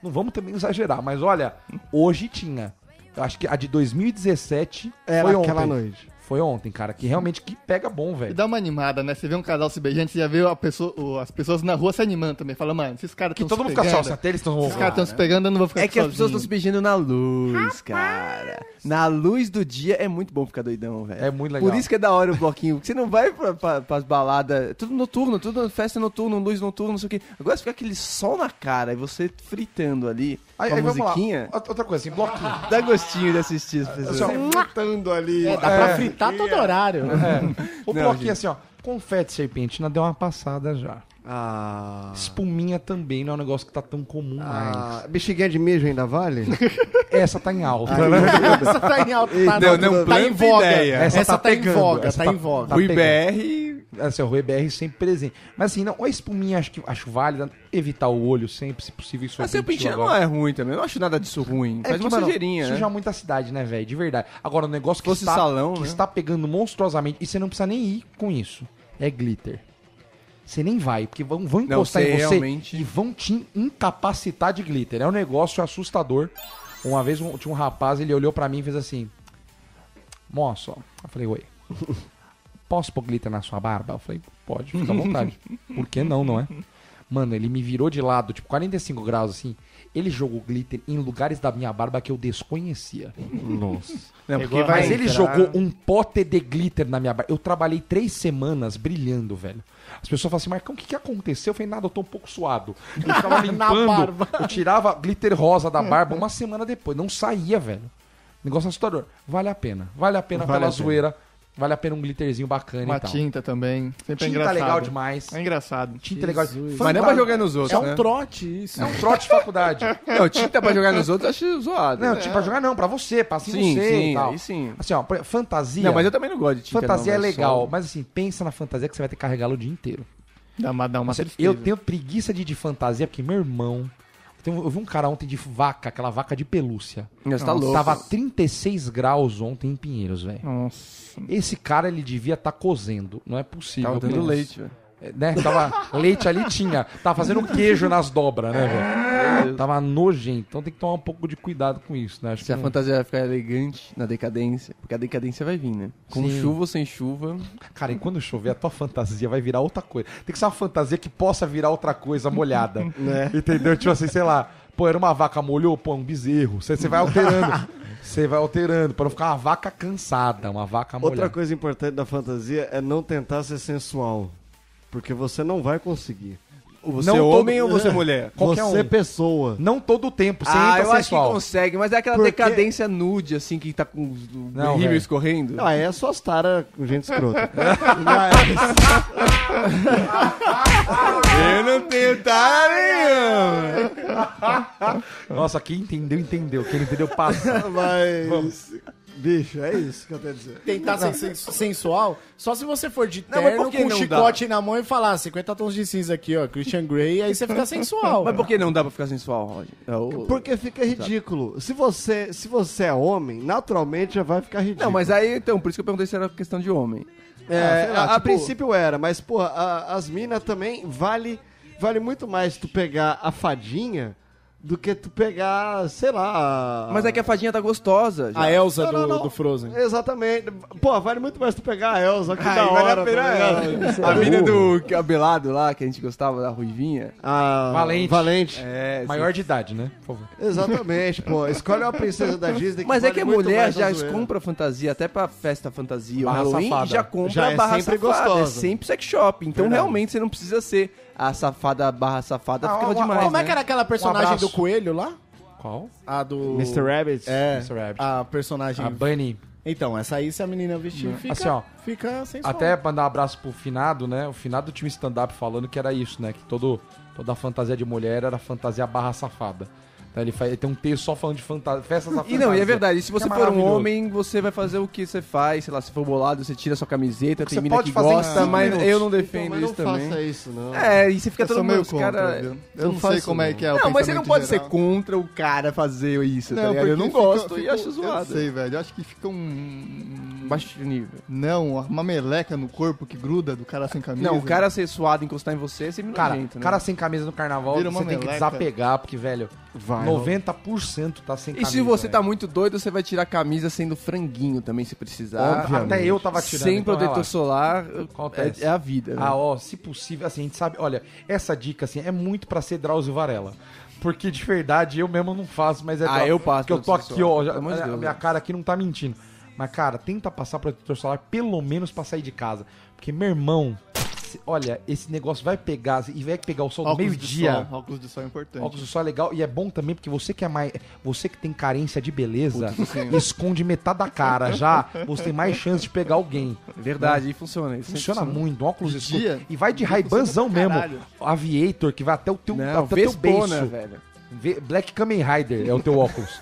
Não vamos também exagerar, mas olha, hoje tinha. Eu acho que a de dois mil e dezessete Era foi aquela ontem. noite. Foi ontem, cara, que realmente que pega bom, E velho. dá uma animada, né? Você vê um casal se beijando, você já vê a pessoa, o- as pessoas na rua se animando também. Fala, mano, esses caras Que estão todo se mundo fica pegando. só, até eles estão... Esses caras estão se pegando, eu não vou ficar É aqui que as pessoas estão sozinho. se beijando na luz, cara. Na luz do dia é muito bom ficar doidão, velho. É muito legal. Por isso que é da hora o bloquinho. Porque você não vai pra, pra, pras baladas. Tudo noturno, tudo festa noturna, luz noturna, não sei o quê. Agora você fica aquele sol na cara e você fritando ali Aí, com a aí vamos lá. musiquinha. Outra coisa, assim, bloquinho. Dá gostinho de assistir as pessoas. Assim, ó, Matando ali. É, dá pra fritar todo horário. o Não, bloquinho gente. assim, ó. Confete serpentina deu uma passada já. Ah. Espuminha também não é um negócio que tá tão comum mais. Ah, bexiguinha de mijo ainda vale? Essa tá em alta. Essa tá em alta, tá, Não, não tá em planta voga. ideia. Essa, Essa tá tá, em pegando, voga, essa tá, tá- em voga. tá O I B pegando. R. Assim, o Rui B R sempre presente. Mas assim, não, a espuminha acho que acho válida. Evitar o olho sempre, se possível. Isso A é serpentina permitido não agora. é ruim também. Eu não acho nada disso ruim. É Faz que, uma mano, sujeirinha, suja né? muita cidade, né, velho? De verdade. Agora, o negócio que, Fosse está, salão, que né? está pegando monstruosamente, e você não precisa nem ir com isso, é glitter. Você nem vai, porque vão, vão Não, encostar você em você realmente- e vão te incapacitar de glitter. É um negócio assustador. Uma vez um- tinha um rapaz, ele olhou pra mim e fez assim: moço, ó. Eu falei, oi. Posso pôr glitter na sua barba? Eu falei, pode, fica à vontade. Por que não, não é? Mano, ele me virou de lado, tipo, quarenta e cinco graus assim. Ele jogou glitter em lugares da minha barba que eu desconhecia. Nossa. Não, Pegou porque a vai Mas ele entrar- jogou um pote de glitter na minha barba. Eu trabalhei três semanas brilhando, velho. As pessoas falam assim, Marcão, o que, que aconteceu? Eu falei, nada, eu tô um pouco suado. Eu ficava limpando, barba. eu tirava glitter rosa da barba uma semana depois. Não saía, velho. Negócio assustador. Vale a pena. Vale a pena Vale pela a pena. zoeira. Vale a pena um glitterzinho bacana Uma e tal. tinta também. Sempre é Tinta engraçado. legal demais. É engraçado. Tinta legal. Mas não é pra jogar nos outros, É um né? trote isso. É um trote de faculdade. Não, tinta pra jogar nos outros eu acho zoado. Não, É. tipo, pra jogar não, pra você, pra assim Sim, você sim, e tal. aí sim. Assim, ó, por- fantasia. Não, mas eu também não gosto de tinta. Fantasia não, é velho, legal, só- mas assim, pensa na fantasia que você vai ter que carregá-la o dia inteiro. Dá uma, dá uma Nossa, tristeza. eu tenho preguiça de ir de fantasia, porque meu irmão. tem um- Eu vi um cara ontem de vaca, aquela vaca de pelúcia. Você tá louco. Tava trinta e seis graus ontem em Pinheiros, velho. Nossa. Esse cara, ele devia estar cozendo. Não é possível. Tava dando Pensa. leite, velho. É, né? Tava leite ali tinha. Tava fazendo queijo nas dobras, né, velho? Tava nojento. Então tem que tomar um pouco de cuidado com isso, né? Acho Se a que não- fantasia vai ficar elegante na decadência, porque a decadência vai vir, né? Com Sim. chuva ou sem chuva. Cara, e quando chover, a tua fantasia vai virar outra coisa. Tem que ser uma fantasia que possa virar outra coisa molhada. Né? Entendeu? Tipo assim, sei lá. Pô, era uma vaca, molhou, pô, um bezerro. Você, você vai alterando. Você vai alterando pra não ficar uma vaca cansada, uma vaca molhada. Outra coisa importante da fantasia é não tentar ser sensual. Porque você não vai conseguir. Você Não é todo- homem ou você é mulher? Qualquer você um. pessoa. Não todo o tempo, sem Ah, entra eu acho que sensual. consegue, mas é aquela Porque- decadência nude, assim, que tá com os- o Não, rímel velho. escorrendo. Ah, é só as taras com gente escrota. Mas, Eu não tenho tara nenhuma. Nossa, quem entendeu, entendeu. Quem não entendeu, passa. mas bicho, é isso que eu tenho a dizer. Tentar ser sen- sensual, só se você for de Não, mas terno por que com um não chicote na mão e falar cinquenta tons de cinza aqui, ó, Christian Grey, aí você fica sensual. Mas por que não dá pra ficar sensual, Roger? É o- Porque fica ridículo. Se você, se você é homem, naturalmente já vai ficar ridículo. Não, mas aí, então, por isso que eu perguntei se era questão de homem. É, Ah, sei lá, a, a tipo- princípio era, mas, pô, a- as minas também vale, vale muito mais tu pegar a fadinha do que tu pegar, sei lá... Mas é que a fadinha tá gostosa. Já. A Elsa Não, do, não, não. do Frozen. Exatamente. Pô, vale muito mais tu pegar a Elsa, que Ai, da vale hora. a pena tá ela. ligado? A mina do cabelado lá, que a gente gostava, da ruivinha. A Valente. Valente. É, Maior de idade, né? Por favor. Exatamente, pô. Escolhe uma princesa da Disney que Mas é vale que a muito mulher mais a já zoeira. compra fantasia, até pra festa fantasia ou Barra Halloween, safada. já compra Já é barra sempre safada. gostosa. É sempre sex shop. Então Verdade. realmente você não precisa ser a safada barra safada, Ah, fica uma- demais, Como é né? que era aquela personagem abraço. do coelho lá? Qual? A do... mister Rabbit. É, mister Rabbit. a personagem... A Bunny. Então, essa aí, se a menina vestir, fica, Assim, ó, fica sensual. Até mandar um abraço pro Finado, né? O Finado tinha um stand-up falando que era isso, né? Que todo, toda a fantasia de mulher era fantasia barra safada. Então ele, faz, ele tem um texto só falando de fanta- festas da E fantasia. não, e é verdade, e se você Que é for um maravilhoso. homem, você vai fazer o que você faz, sei lá, se for bolado, você tira sua camiseta, tem Você mina pode que fazer em gosta, cinco mas minutos. eu não Então, defendo mas não isso também. faça isso, não. É, e você fica Eu todo sou meio mundo, os contra, cara... viu? Eu Eu não não sei faço como é não. que é o Não, mas você não pensamento pode ser geral. contra o cara fazer isso, tá Não, ligado? Eu porque não fica- gosto e fica- acho zoado. Eu sei, velho. Eu acho que fica um... Baixo nível. Não, uma meleca no corpo que gruda do cara sem camisa. Não, o cara ser suado e encostar em você é sempre Cara, nojento, né? cara sem camisa no carnaval, Vira você uma tem que meleca. desapegar, porque, velho, Vai, noventa por cento tá sem E camisa. se você tá velho. muito doido, você vai tirar a camisa sendo franguinho também, se precisar. Obviamente. Até eu tava tirando. Sem então protetor relaxa. solar, Acontece. é, é a vida, né? Ah, ó, se possível, assim, a gente sabe, olha, essa dica, assim, é muito pra ser Drauzio Varela. Porque, de verdade, eu mesmo não faço, mas é... Ah, eu passo Porque eu tô protetor aqui, ó, solar, já- pelo amor de a Deus, minha né? cara aqui não tá mentindo. Mas, cara, tenta passar protetor solar pelo menos pra sair de casa. Porque, meu irmão, se- olha, esse negócio vai pegar, e vai pegar o sol do Óculos de meio-dia. sol, óculos de sol é importante. Óculos de sol é legal e é bom também porque você que é mais, você que tem carência de beleza, Putz, sim. esconde metade da cara já, você tem mais chance de pegar alguém. Verdade, e funciona. Isso Funciona muito, um óculos De escuro. dia, E vai de funciona Ray-Banzão pra mesmo. caralho. Aviator que vai até o teu, Não, até o teu Vespona, beiço. velho. Ve- Black Kamen Rider é o teu óculos.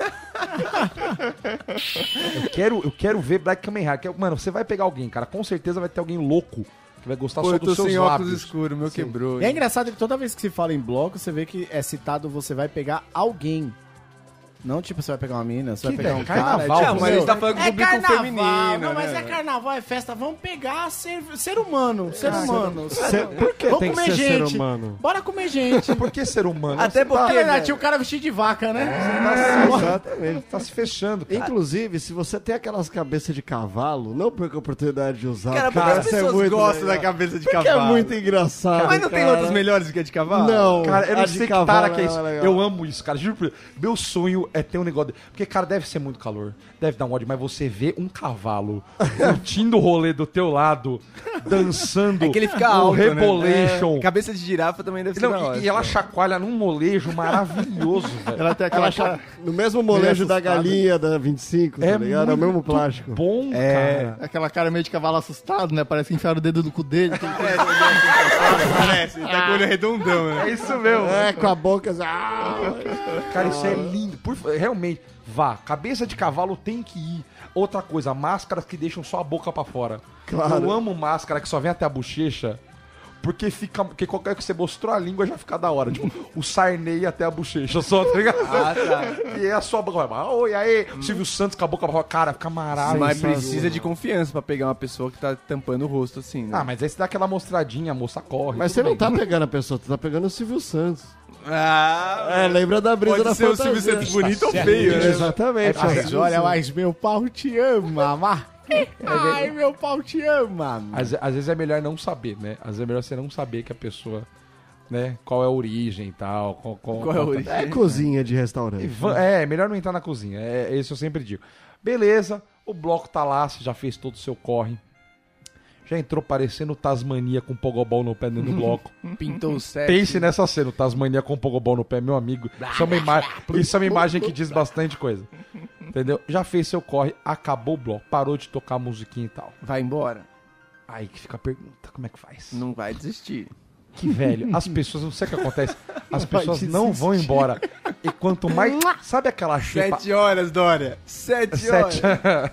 eu, quero, eu quero ver Black Kamen Rider. Que- Mano, você vai pegar alguém, cara. Com certeza vai ter alguém louco que vai gostar Pô, só eu tô dos seus sem óculos lábios. escuros, meu quebrou. E é engraçado que toda vez que se fala em bloco, você vê que é citado você vai pegar alguém. Não tipo você vai pegar uma mina, você Que vai pegar é um cara. carnaval, é, Não, tipo, mas a gente tá falando com o é público carnaval, feminino, não, mas né, é carnaval, é festa, vamos pegar ser, ser humano, ser humano. Ser- por que Vamos tem que comer ser gente. ser humano? Bora comer gente. Por que ser humano? Até Você porque, É verdade, velho, tinha o cara vestido de vaca, né? tá, exatamente, tá se fechando, cara. Inclusive, se você tem aquelas cabeças de cavalo, não perca a oportunidade de usar. Cara, porque as isso é pessoas muito gostam legal. da cabeça de Porque cavalo. é muito engraçado. Mas não tem cara. outras melhores do que a de cavalo? Não. Cara, eu a não de sei que cavalo tara que é é isso. legal. Eu amo isso, cara. Juro por Deus. Meu sonho é ter um negócio. de- Porque, cara, deve ser muito calor. Deve dar um ódio, mas você vê um cavalo curtindo o rolê do teu lado, dançando. É que ele fica um alto, rebolation. né? É, cabeça de girafa também deve ser Não, da hora. e, e ela chacoalha num molejo maravilhoso, velho. Ela tem aquela Ela cara... cha- No mesmo molejo da assustada. galinha da vinte e cinco, tá ligado? É o mesmo plástico. Bom, É. cara. Aquela cara meio de cavalo assustado, né? Parece que enfiaram o dedo no cu dele. aquele- Parece, ele tá com o olho redondão, né? É isso mesmo. É, com a boca. assim, ah! Cara, isso é lindo. Por fa- realmente, vá. Cabeça de cavalo tem que ir. Outra coisa, máscaras que deixam só a boca pra fora. Claro. Eu amo máscara que só vem até a bochecha. Porque fica. Porque qualquer que você mostrou a língua já fica da hora. Tipo, o Sarney até a bochecha só, tá ligado? Ah, tá. E é a sua boca. Ah, oi, aí. O Silvio Santos com a boca pra fora. Cara, fica maravilhoso. Mas precisa de confiança pra pegar uma pessoa que tá tampando o rosto assim, né? Ah, mas aí você dá aquela mostradinha, a moça corre. Mas tudo você não bem. tá pegando a pessoa, tu tá pegando o Silvio Santos. Ah, É, lembra da brisa pode da ser o fantasia. Silvio Santos bonito ou feio, né? Exatamente. É, é. Mas olha, mas meu pau te ama, mas... Ai, meu pau te ama. Às, às vezes é melhor não saber, né? Às vezes é melhor você não saber que a pessoa, né? Qual é a origem e tal. Qual, qual- Qual é a origem? É cozinha de restaurante. Va- É, melhor não entrar na cozinha. É, esse eu sempre digo. Beleza, o bloco tá lá, você já fez todo o seu corre. Já entrou parecendo o Tasmania com pogobol no pé dentro do bloco. Pintou o set. Pense nessa cena, o Tasmania com pogobol no pé, meu amigo. Isso é, uma ima- isso é uma imagem que diz bastante coisa. Entendeu? Já fez seu corre, acabou o bloco, parou de tocar a musiquinha e tal. Vai embora. Aí que fica a pergunta, como é que faz? Não vai desistir. Que velho, as pessoas, não sei o que acontece, as pessoas não vão embora. E quanto mais, sabe aquela xepa... Sete horas, Dória. Sete, Sete. horas.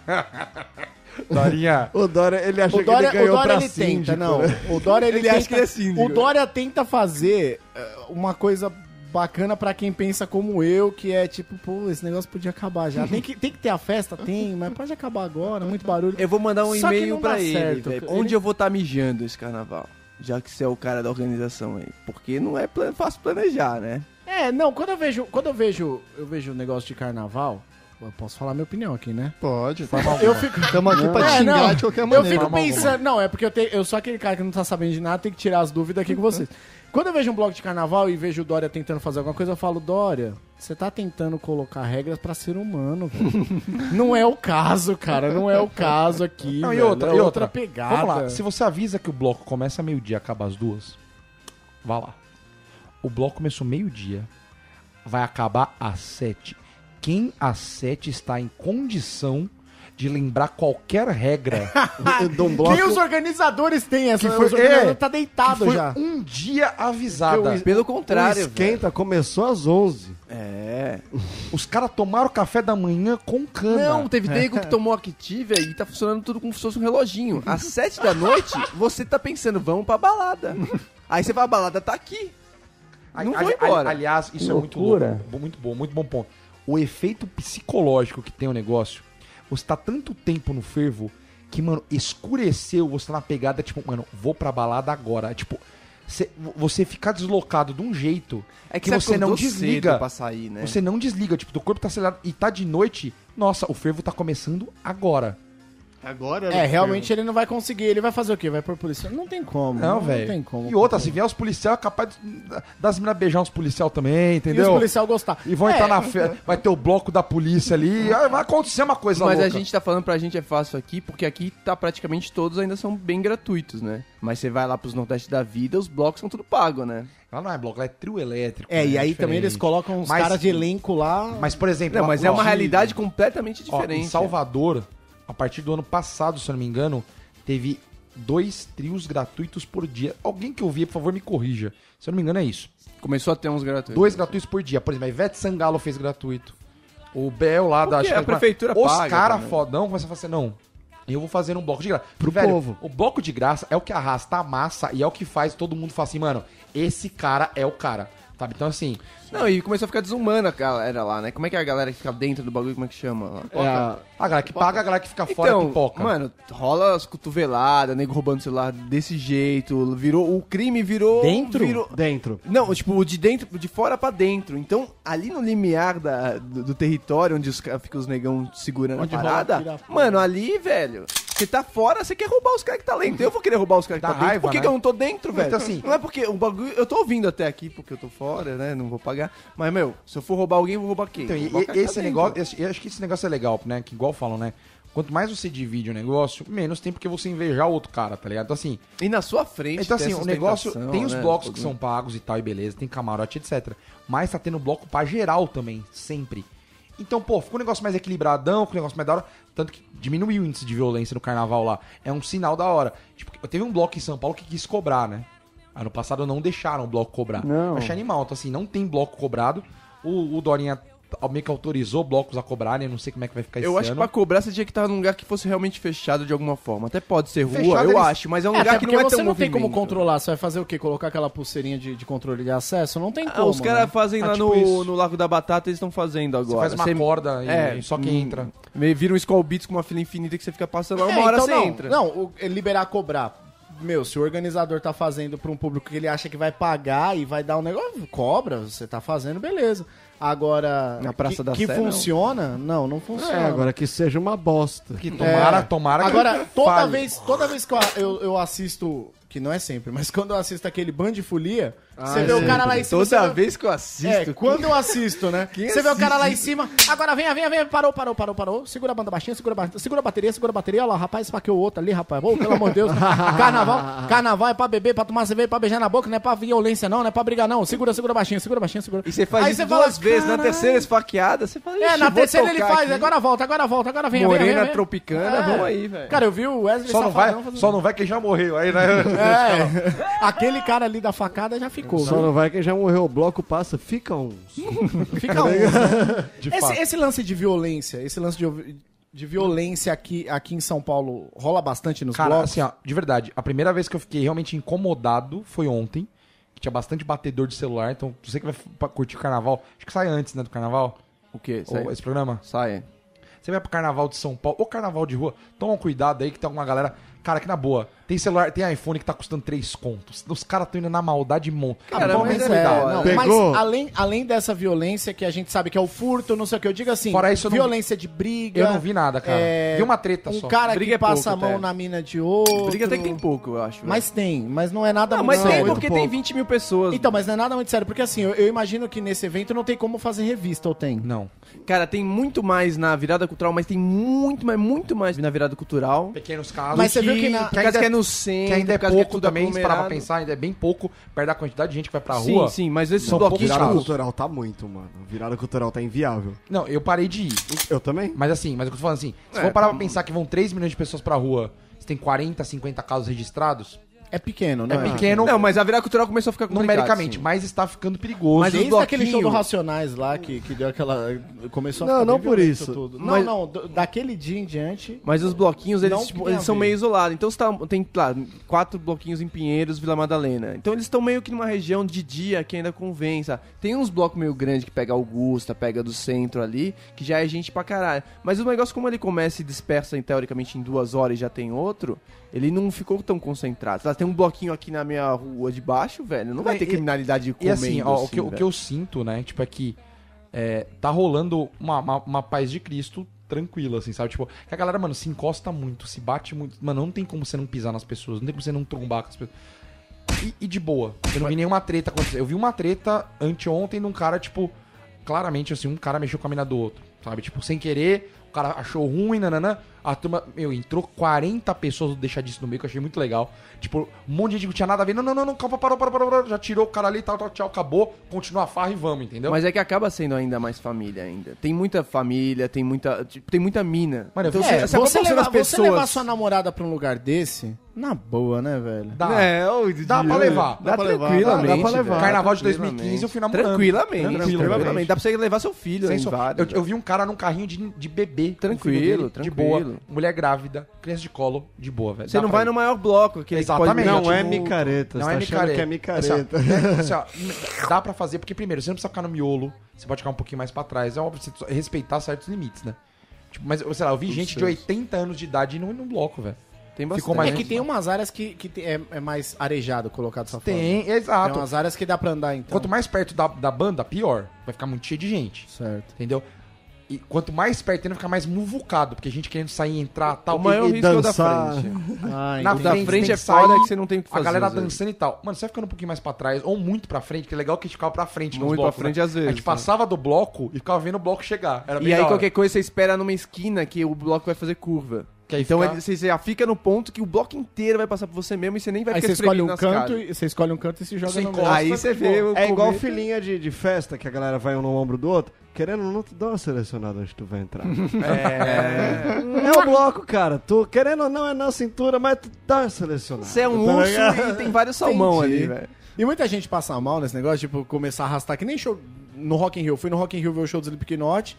Dorinha, O Dória, ele achou O Dória, que ele ganhou o Dória pra ele síndico, tenta, não. né? O Dória ele, Ele tenta, acha que ele é síndico. O Dória tenta fazer eh, uma coisa bacana pra quem pensa como eu, que é tipo, pô, esse negócio podia acabar já. Tem que, tem que ter a festa? Tem, mas pode acabar agora, muito barulho. Eu vou mandar um Só que e-mail não pra dá ele, certo. velho. Ele- Onde eu vou estar mijando esse carnaval? Já que você é o cara da organização aí. Porque não é plan- fácil planejar, né? É, não, quando eu vejo, quando eu vejo, eu vejo o negócio de carnaval, eu posso falar minha opinião aqui, né? Pode. Eu fico Estamos aqui pra É, xingar não, de qualquer Eu maneira. fico pensando, não, é porque eu, tenho, eu sou aquele cara que não tá sabendo de nada, tem que tirar as dúvidas aqui com vocês. Quando eu vejo um bloco de carnaval e vejo o Dória tentando fazer alguma coisa, eu falo, Dória, você tá tentando colocar regras pra ser humano, velho. Não é o caso, cara, não é o caso aqui, Não, e velho, outra, é e outra outra. pegada. Vamos lá, se você avisa que o bloco começa meio-dia, acaba às duas, vá lá. O bloco começou meio-dia, vai acabar às sete. Quem às sete está em condição de lembrar qualquer regra. de um bloco. Nem os organizadores têm essa. Que foi- os organizadores é, tá que deitado foi já. um dia avisada. Pelo O contrário, esquenta começou às onze. É. Os caras tomaram café da manhã com cana. Não, teve nego que tomou Activia e tá funcionando tudo como se fosse um reloginho. Às sete da noite, você tá pensando, vamos pra balada. Aí você vai, a balada tá aqui. Não Ali- vou ali- embora. Aliás, isso é muito louco. Bo- Muito bom, muito bom ponto. O efeito psicológico que tem o negócio, você tá tanto tempo no fervo que, mano, escureceu, você tá na pegada, tipo, mano, vou pra balada agora. Tipo, cê- você ficar deslocado de um jeito É que você não acordou desliga. cedo pra sair, né? Você não desliga, tipo, teu corpo tá acelerado e tá de noite. Nossa, o fervo tá começando agora. Agora É, realmente ele não vai conseguir. Ele vai fazer o quê? Vai por polícia? Não tem como. Não, Não velho. tem como. E outra, se vier os policiais, é capaz de- das meninas beijar uns policial também, E entendeu? os policiais gostar. E vão É, entrar na festa, vai ter o bloco da polícia ali, ah, vai acontecer uma coisa Mas louca. a gente tá falando pra gente é fácil aqui, porque aqui tá praticamente todos ainda são bem gratuitos, né? Mas você vai lá pros Nordeste da vida, os blocos são tudo pago, né? Ela não é bloco, ela é trio elétrico. É, né? e aí diferente. também eles colocam os Mas- caras de elenco lá. Mas, por exemplo... Não, ó, mas é ó, uma de- realidade completamente ó, diferente. em Salvador, a partir do ano passado, se eu não me engano, teve dois trios gratuitos por dia. Alguém que ouvia, por favor, me corrija. Se eu não me engano, é isso. Começou a ter uns gratuitos. Dois gratuitos por dia. Por exemplo, a Ivete Sangalo fez gratuito. O Bel lá da... Porque acho a que é- prefeitura Os paga caras também. fodão começam a falar assim, não, eu vou fazer um bloco de graça. Pro Velho, povo. o bloco de graça é o que arrasta a massa e é o que faz todo mundo falar assim, mano, esse cara é o cara. Sabe? Então, assim... Não, e começou a ficar desumana a galera lá, né? Como é que é a galera que fica dentro do bagulho, como é que chama lá? É a- A galera que paga, a galera que fica fora Então, pipoca. mano, rola as cotoveladas, nego roubando celular desse jeito, virou, o crime virou... Dentro? Virou, Dentro. não, tipo, de dentro, de fora pra dentro. Então, ali no limiar da, do, do território, onde os, ca- fica os negão segurando Onde a rola parada, tira- mano, ali, velho, você tá fora, você quer roubar os caras que tá dentro. Eu vou querer roubar os caras que Dá tá dentro. raiva, Por que, né? que eu não tô dentro, velho? Então, assim- Não é porque o bagulho... Eu tô ouvindo até aqui, porque eu tô fora, né? Não vou pagar. Mas, meu, se eu for roubar alguém, eu vou roubar quem? Então, e- Vou roubar o cara que esse tá dentro. negócio, esse- eu acho que esse negócio é legal, né? Que igual falam, né? Quanto mais você divide o negócio, menos tem porque você invejar o outro cara, tá ligado? Então, assim, E na sua frente então, tem assim a o negócio sustentação, tem os né? blocos que Bagulho. são pagos e tal, e beleza, tem camarote, etcétera. Mas tá tendo bloco pra geral também, sempre. Então, pô, fica um negócio mais equilibradão, fica um negócio mais da hora. Tanto que diminuiu o índice de violência no carnaval lá. É um sinal da hora. Tipo, teve um bloco em São Paulo que quis cobrar, né? Ano passado não deixaram o bloco cobrar. Não. Achei animal. Então, assim, não tem bloco cobrado. O, o Dorinha meio que autorizou blocos a cobrarem. Eu não sei como é que vai ficar esse Eu acho que ano. pra cobrar você tinha que estar num lugar que fosse realmente fechado de alguma forma. Até pode ser rua, Fechado, eu eles- acho, mas é um É, lugar até que porque não é você tão não tem como movimento. controlar. Você vai fazer o quê? Colocar aquela pulseirinha de, de controle de acesso? Não tem Ah, como. os caras né? fazem Ah, lá tipo no, isso. no Lago da Batata, eles estão fazendo Você agora. faz uma corda e, é, e só quem hum, entra. meio Vira um Skull Beats com uma fila infinita que você fica passando lá, É, uma hora então você não, entra. Não, o- ele liberar cobrar. Meu, se o organizador tá fazendo pra um público que ele acha que vai pagar e vai dar um negócio, cobra, você tá fazendo, beleza. Agora, Na Praça que, da que Sé, não. funciona? Não, não funciona. É, agora que seja uma bosta. Que tomara, É. tomara que Agora, toda falhe. vez, toda vez que eu, eu, eu assisto, que não é sempre, mas quando eu assisto aquele Band de Folia, você vê o cara lá em cima. você Toda vê- vez que eu assisto. É, quando eu assisto, né? Quem Você vê o assiste cara lá em cima. Agora venha, venha, venha. Parou, parou, parou, parou. Segura a banda baixinha, segura a, ba- segura a bateria, segura a bateria. Olha lá, rapaz, esfaqueou o outro ali, rapaz. Ô, pelo amor de Deus. Carnaval, carnaval é pra beber, pra tomar cerveja, pra beijar na boca, não é pra violência, não, não é pra brigar, não. Segura, segura baixinho, segura baixinho, segura. E você faz Aí isso você duas fala, vezes. Na "Caralho." terceira esfaqueada, você fala, É, "Ixi, na vou terceira ele tocar faz. aqui." Agora volta, agora volta, agora venha, venha, Morena venha, venha. tropicana, É. vamos aí, velho. Cara, eu vi o Wesley Só não, vai, Safadão fazendo- só não vai quem já morreu aí, né? É, aquele cara ali da facada já ficou. Só viu? não vai que já morreu. O bloco passa, fica uns. Fica um. De Esse, fato. esse lance de violência, esse lance de, de violência aqui, aqui em São Paulo rola bastante nos Cara, blocos? assim, ó, de verdade, a primeira vez que eu fiquei realmente incomodado foi ontem. Que tinha bastante batedor de celular, então você que vai f- curtir o carnaval, acho que sai antes, né, do carnaval, O quê? ou Sai. esse programa. Sai. Você vai pro carnaval de São Paulo, ou carnaval de rua, toma cuidado aí que tem alguma galera. Cara, que na boa, tem celular, tem iPhone que tá custando três contos. Os caras tão indo na maldade monte. Cara, toma mas é cuidado. foda. não, Pegou? mas além, além dessa violência que a gente sabe que é o furto, não sei o que, eu digo assim, Fora isso, eu não- violência de briga. Eu não vi nada, cara. é, Vi uma treta um só. cara Briga que é passa pouco, a mão até. na mina de outro. Briga até que tem pouco, eu acho. velho. Mas tem, mas não é nada Não, muito mas tem sério. porque tem vinte mil pessoas. Então, mas não é nada muito sério, porque assim, eu, eu imagino que nesse evento não tem como fazer revista, ou tem? Não. Cara, tem muito mais na virada cultural, mas tem muito, mas muito mais na virada cultural. Pequenos casos. Mas você viu que na- Por causa que é no centro, Que ainda é por causa que pouco tudo também, se parar pra aglomerado. pensar, ainda é bem pouco, perto da quantidade de gente que vai pra Sim, rua. sim, mas esses São bloquinhos... poucos Virada casos. cultural tá muito, mano. Virada cultural tá inviável. Não, eu parei de ir. Eu também. Mas assim, mas eu tô falando assim, se É, for parar pra pensar que vão três milhões de pessoas pra rua, você tem quarenta, cinquenta casos registrados, É pequeno, né? é pequeno Não, mas a virada cultural começou a ficar complicado, numericamente, sim. mas está ficando perigoso. Mas Desde os aquele show do bloquinhos- Racionais lá, que, que deu aquela... Começou a Não, ficar não bem por violento isso. Tudo. Não, Mas- não, do- daquele dia em diante... Mas os bloquinhos, eles, Não tipo, tem a eles são ver. meio isolados. Então você tá, tem lá, quatro bloquinhos em Pinheiros, Vila Madalena. Então eles estão meio que numa região de dia que ainda convém, sabe? Tem uns blocos meio grandes que pega Augusta, pega do centro ali, que já é gente pra caralho. Mas o negócio, como ele começa e dispersa em, teoricamente em duas horas e já tem outro, ele não ficou tão concentrado. Lá tem um bloquinho aqui na minha rua de baixo, velho. Não vai E- ter criminalidade E comendo assim, ó, o, que, eu- o velho. que eu sinto, né, tipo, é que é, tá rolando uma, uma, uma paz de Cristo tranquila, assim, sabe? Tipo, que a galera, mano, se encosta muito, se bate muito. Mano, não tem como você não pisar nas pessoas, não tem como você não trombar com as pessoas. E, e de boa. Eu não vi nenhuma treta acontecer. Eu vi uma treta anteontem de um cara, tipo, claramente, assim, um cara mexeu com a mina do outro, sabe? Tipo, sem querer, o cara achou ruim, nananã. A turma, meu, entrou quarenta pessoas do deixadiço no meio, que eu achei muito legal. Tipo, um monte de gente que não tinha nada a ver. Não, não, não, não, calma, parou, parou, parou, parou. Já tirou o cara ali, tal, tal, tchau, acabou. Continua a farra e vamos, entendeu? Mas é que acaba sendo ainda mais família ainda. Tem muita família, tem muita, tipo, tem muita mina. Mano, eu então, vi- se- É, se a você, proporção levar, das você levar pessoas... sua namorada pra um lugar desse, na boa, né, velho? Dá. É, ô, Dá pra levar. Dá, Dá pra levar, tranquilamente. dá pra levar. velho. Carnaval de dois mil e Tranquilamente. quinze eu fui namorando. Tranquilamente, Tranquilo, tranquilamente. velho. Dá pra você levar seu filho Sem em so- vários. eu, eu vi um cara num carrinho de, de bebê. com o Tranquilo, filho dele, De tranquilo. boa. Mulher grávida, criança de colo, de boa, velho. Você Dá não pra vai ir. no maior bloco. Aquele que Exatamente. pode- Não é tipo, micareta. Não Você é tá achando que é micareta. micareta. Assim, ó, assim, ó, dá pra fazer, porque primeiro, você não precisa ficar no miolo, você pode ficar um pouquinho mais pra trás. É óbvio, você precisa respeitar certos limites, né? Tipo, mas, sei lá, eu vi gente de oitenta anos de idade indo num bloco, velho. Tem bastante. Ficou mais É que tem umas áreas que, que tem- é, é mais arejado colocar dessa forma. Tem, Tem exato. umas áreas que dá pra andar, então. Quanto mais perto da, da banda, pior. Vai ficar muito cheio de gente, Certo. entendeu? E quanto mais perto, ainda ficar mais muvucado, porque a gente querendo sair, entrar, tal. O maior e, e risco é o da dançar. frente. Ah, Na O da frente, frente tem é que foda sair, que você não tem o que fazer. a galera às vezes. dançando e tal. Mano, você vai ficando um pouquinho mais pra trás, ou muito pra frente, que é legal que a gente ficava pra frente nos Muito blocos, pra frente né? às vezes, A gente né? passava do bloco e ficava vendo o bloco chegar. Era bem E aí da hora. qualquer coisa você espera numa esquina que o bloco vai fazer curva. Que aí Então fica- ele- você já fica no ponto que o bloco inteiro vai passar por você mesmo e você nem vai Aí ficar você escolhe um nas canto, caras. e, você escolhe um canto e se joga Você no encosta. meio. Aí você vê o É igual começo. filhinha de, de festa, que a galera vai um no ombro do outro. Querendo ou não, tu dá uma selecionada onde tu vai entrar. É. É o bloco, cara. Tu, querendo ou não, é na cintura, mas tu dá uma selecionada. Você é um Tá urso ligado? e tem vários salmão Entendi. ali, velho. E muita gente passa mal nesse negócio, tipo, começar a arrastar, que nem show no Rock in Rio. Eu fui no Rock in Rio ver o show do Slipknot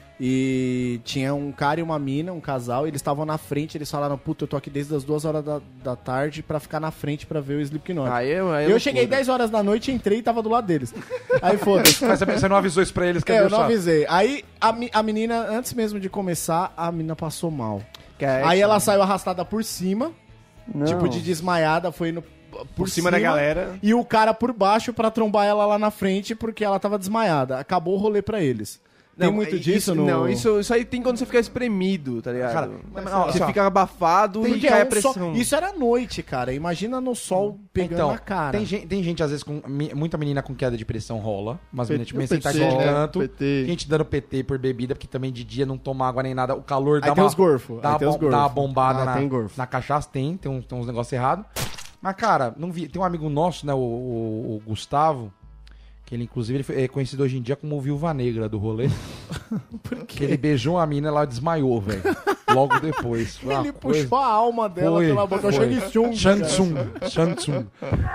e tinha um cara e uma mina, um casal, e eles estavam na frente, eles falaram, puta, eu tô aqui desde as duas horas da, da tarde pra ficar na frente pra ver o Slipknot. Aí, é- aí é eu loucura. cheguei dez horas da noite, entrei e tava do lado deles. Aí foda-se. Mas você- você não avisou isso pra eles que É, é eu não avisei. Aí a, mi- a menina, antes mesmo de começar, a menina passou mal. Aí ela saiu arrastada por cima, tipo de desmaiada, foi no, por, Por cima da galera. E o cara por baixo pra trombar ela lá na frente porque ela tava desmaiada. Acabou o rolê pra eles. Tem muito disso isso, no... Não, isso, isso aí tem quando você fica espremido, tá ligado? Cara, mas não, você assim, ó, fica abafado Porque e cai é a um pressão. sol- Isso era noite, cara. Imagina no sol pegando Então, na cara. Tem gente, tem gente, às vezes, com mi- muita menina com queda de pressão rola. Umas P- meninas tipo, meio o P T, sentadinha de né? canto. P T. Gente dando P T por bebida, porque também de dia não toma água nem nada. O calor Aí dá tem uma, os gorfos. dá Aí uma, tem os bom- dá uma gorfos. bombada Ah, na, tem gorfo. na cachaça. Tem, tem, uns, tem uns negócios errados. Mas, cara, não vi, tem um amigo nosso, né, o, o- o Gustavo, que ele, inclusive, ele foi- é conhecido hoje em dia como o Viúva Negra do rolê. Por quê? Que ele beijou a mina e ela desmaiou, velho. Logo depois. Foi uma Ele coisa- puxou a alma dela Foi, pela boca. Eu foi. cheguei chum. Shansung, Shansung.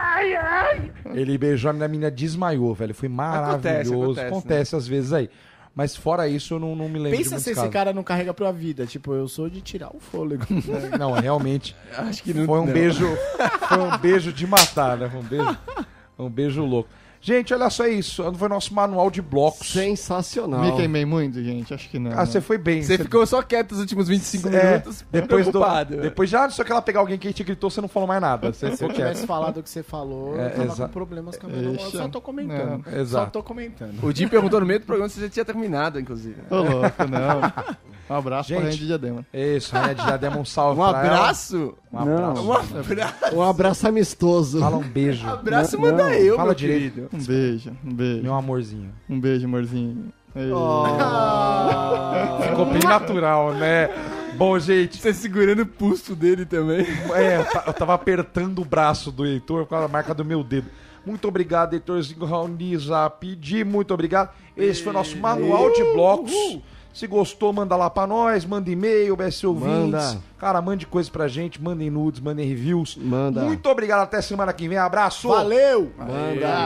Ele beijou a menina, a menina desmaiou, velho. Foi Acontece, maravilhoso. acontece, Acontece, às vezes aí. Mas fora isso, eu não, não me lembro de Pensa muitos se esse casos. cara não carrega pra vida. Tipo, eu sou de tirar o fôlego. Não, realmente. Acho que não. Foi um não. beijo. Foi um beijo de matar, né? Foi um beijo. Um beijo louco. Gente, olha só isso. Foi nosso manual de blocos. Sensacional. Me queimei muito, gente? Acho que não. Ah, você foi bem. Você ficou só quieto os últimos vinte e cinco É, minutos. depois do, preocupado. depois já, só que ela pegar alguém que te gritou, você não falou mais nada. Você Se ficou eu quieto. tivesse falado o que você falou, É, eu tava exa- com problemas com a minha namorada. Eixa. Só tô comentando. Não, Só exato. tô comentando. O Di perguntou no meio do programa se você tinha terminado, inclusive. Ô, louco, não. Um abraço Gente. pra Rainha de Diadema. Isso, Rainha de Diadema, um salve Um pra ela. abraço? Um abraço. Um abraço. Um abraço amistoso. Fala um beijo. abraço Não, manda não. eu, Fala meu direito. querido. Um beijo, um beijo. Meu amorzinho. Um beijo, amorzinho. Ei. Ficou bem natural, né? Bom, gente, Você segurando o pulso dele também. é, eu, ta- eu tava apertando o braço do Heitor com a marca do meu dedo. Muito obrigado, Heitorzinho Raoni Zapidi, muito obrigado. Esse foi o nosso manual de blocos. Se gostou, manda lá pra nós, manda e-mail, B S ouvintes. Manda. Cara, mande coisa pra gente, mandem nudes, mandem reviews. Manda. Muito obrigado, até semana que vem. Abraço! Valeu! Manda.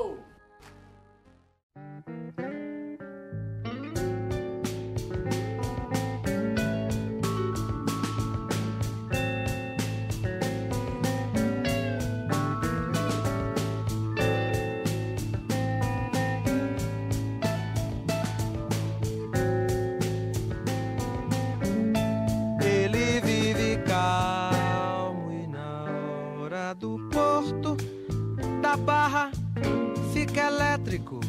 Ele vive calmo e na hora do porto da barra fica elétrico.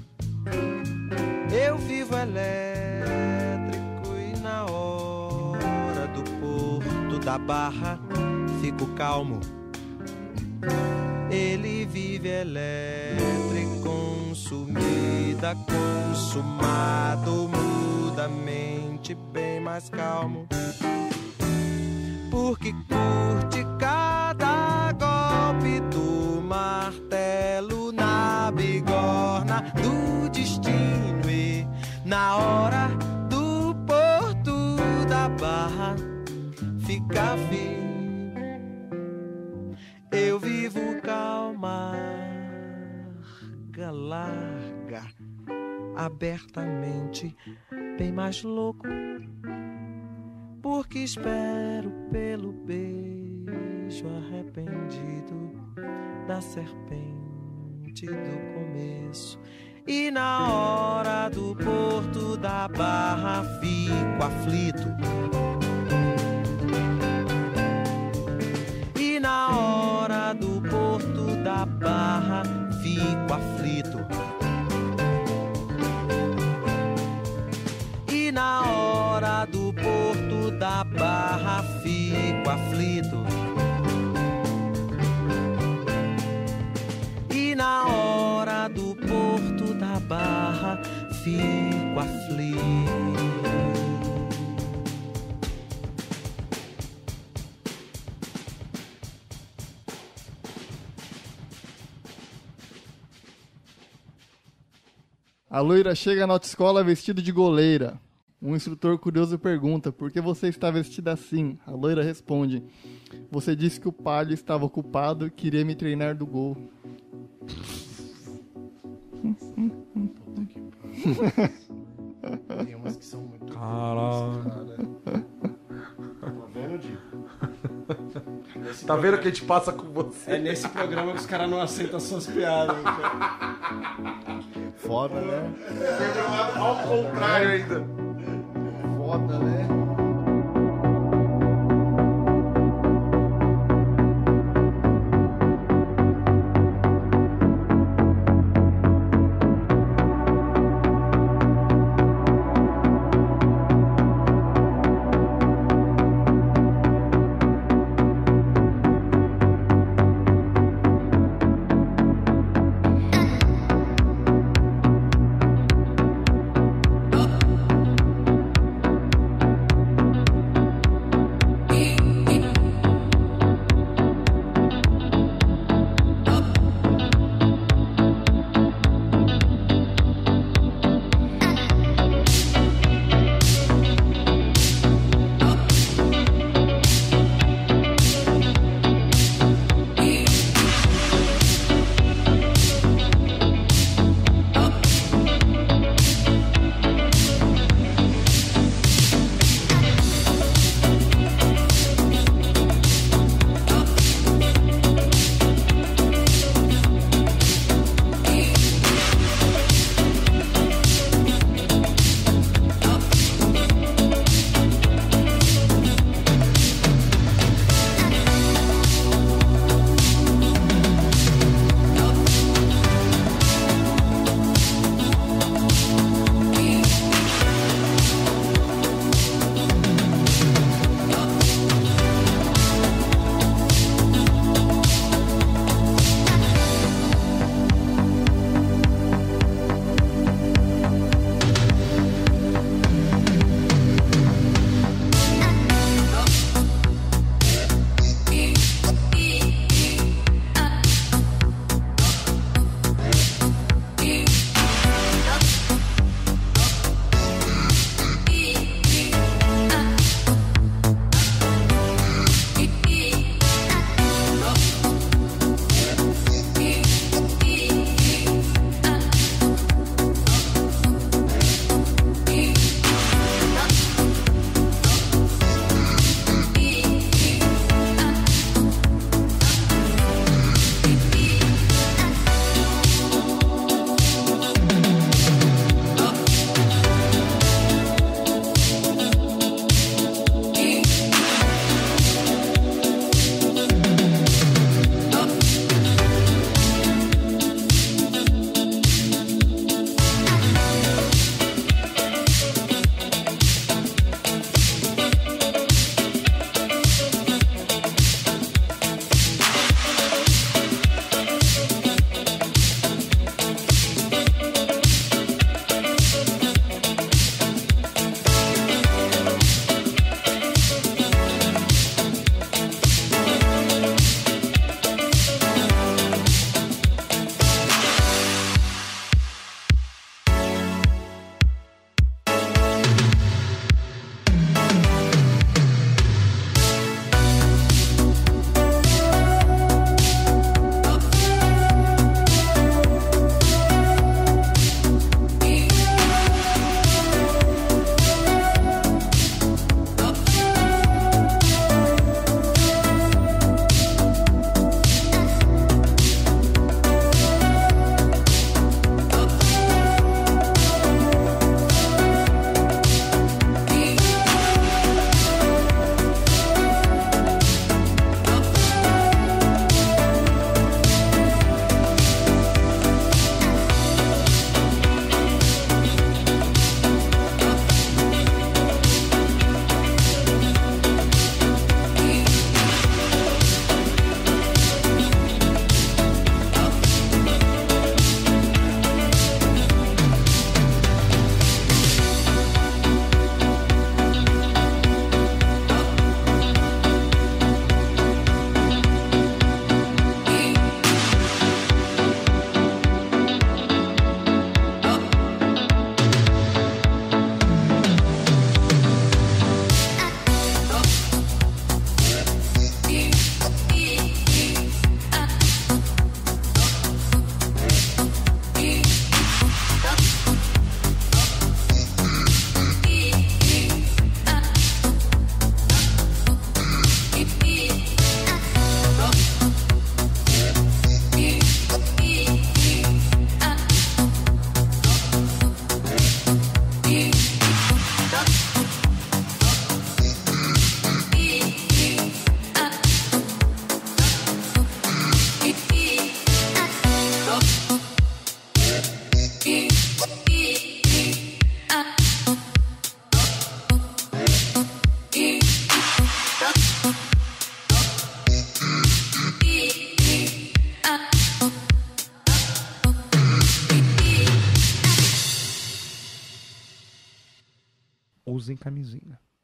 Eu vivo elétrico e na hora do porto da barra fico calmo. Ele vive elétrico, consumida, consumado, mudamente bem mais calmo. Porque curte cada golpe do martelo na bigorna do destino e na hora do porto da barra fica firme. Eu vivo calma, larga, abertamente, bem mais louco, porque espero pelo beijo arrependido da serpente do começo. E na hora do porto da barra fico aflito. E na hora do porto da barra fico aflito. E na hora do porto da barra fico aflito. E na hora do porto da barra fico aflito. A loira chega na autoescola vestida de goleira. Um instrutor curioso pergunta: por que você está vestida assim? A loira responde: você disse que o palio estava ocupado e queria me treinar do gol. Tem umas que são muito. Caralho. Tá vendo, Di? Tá vendo o que a gente passa com você? É nesse programa que os caras não aceitam suas piadas. Foda, né? Ao contrário ainda. Foda, né? Usem camisinha.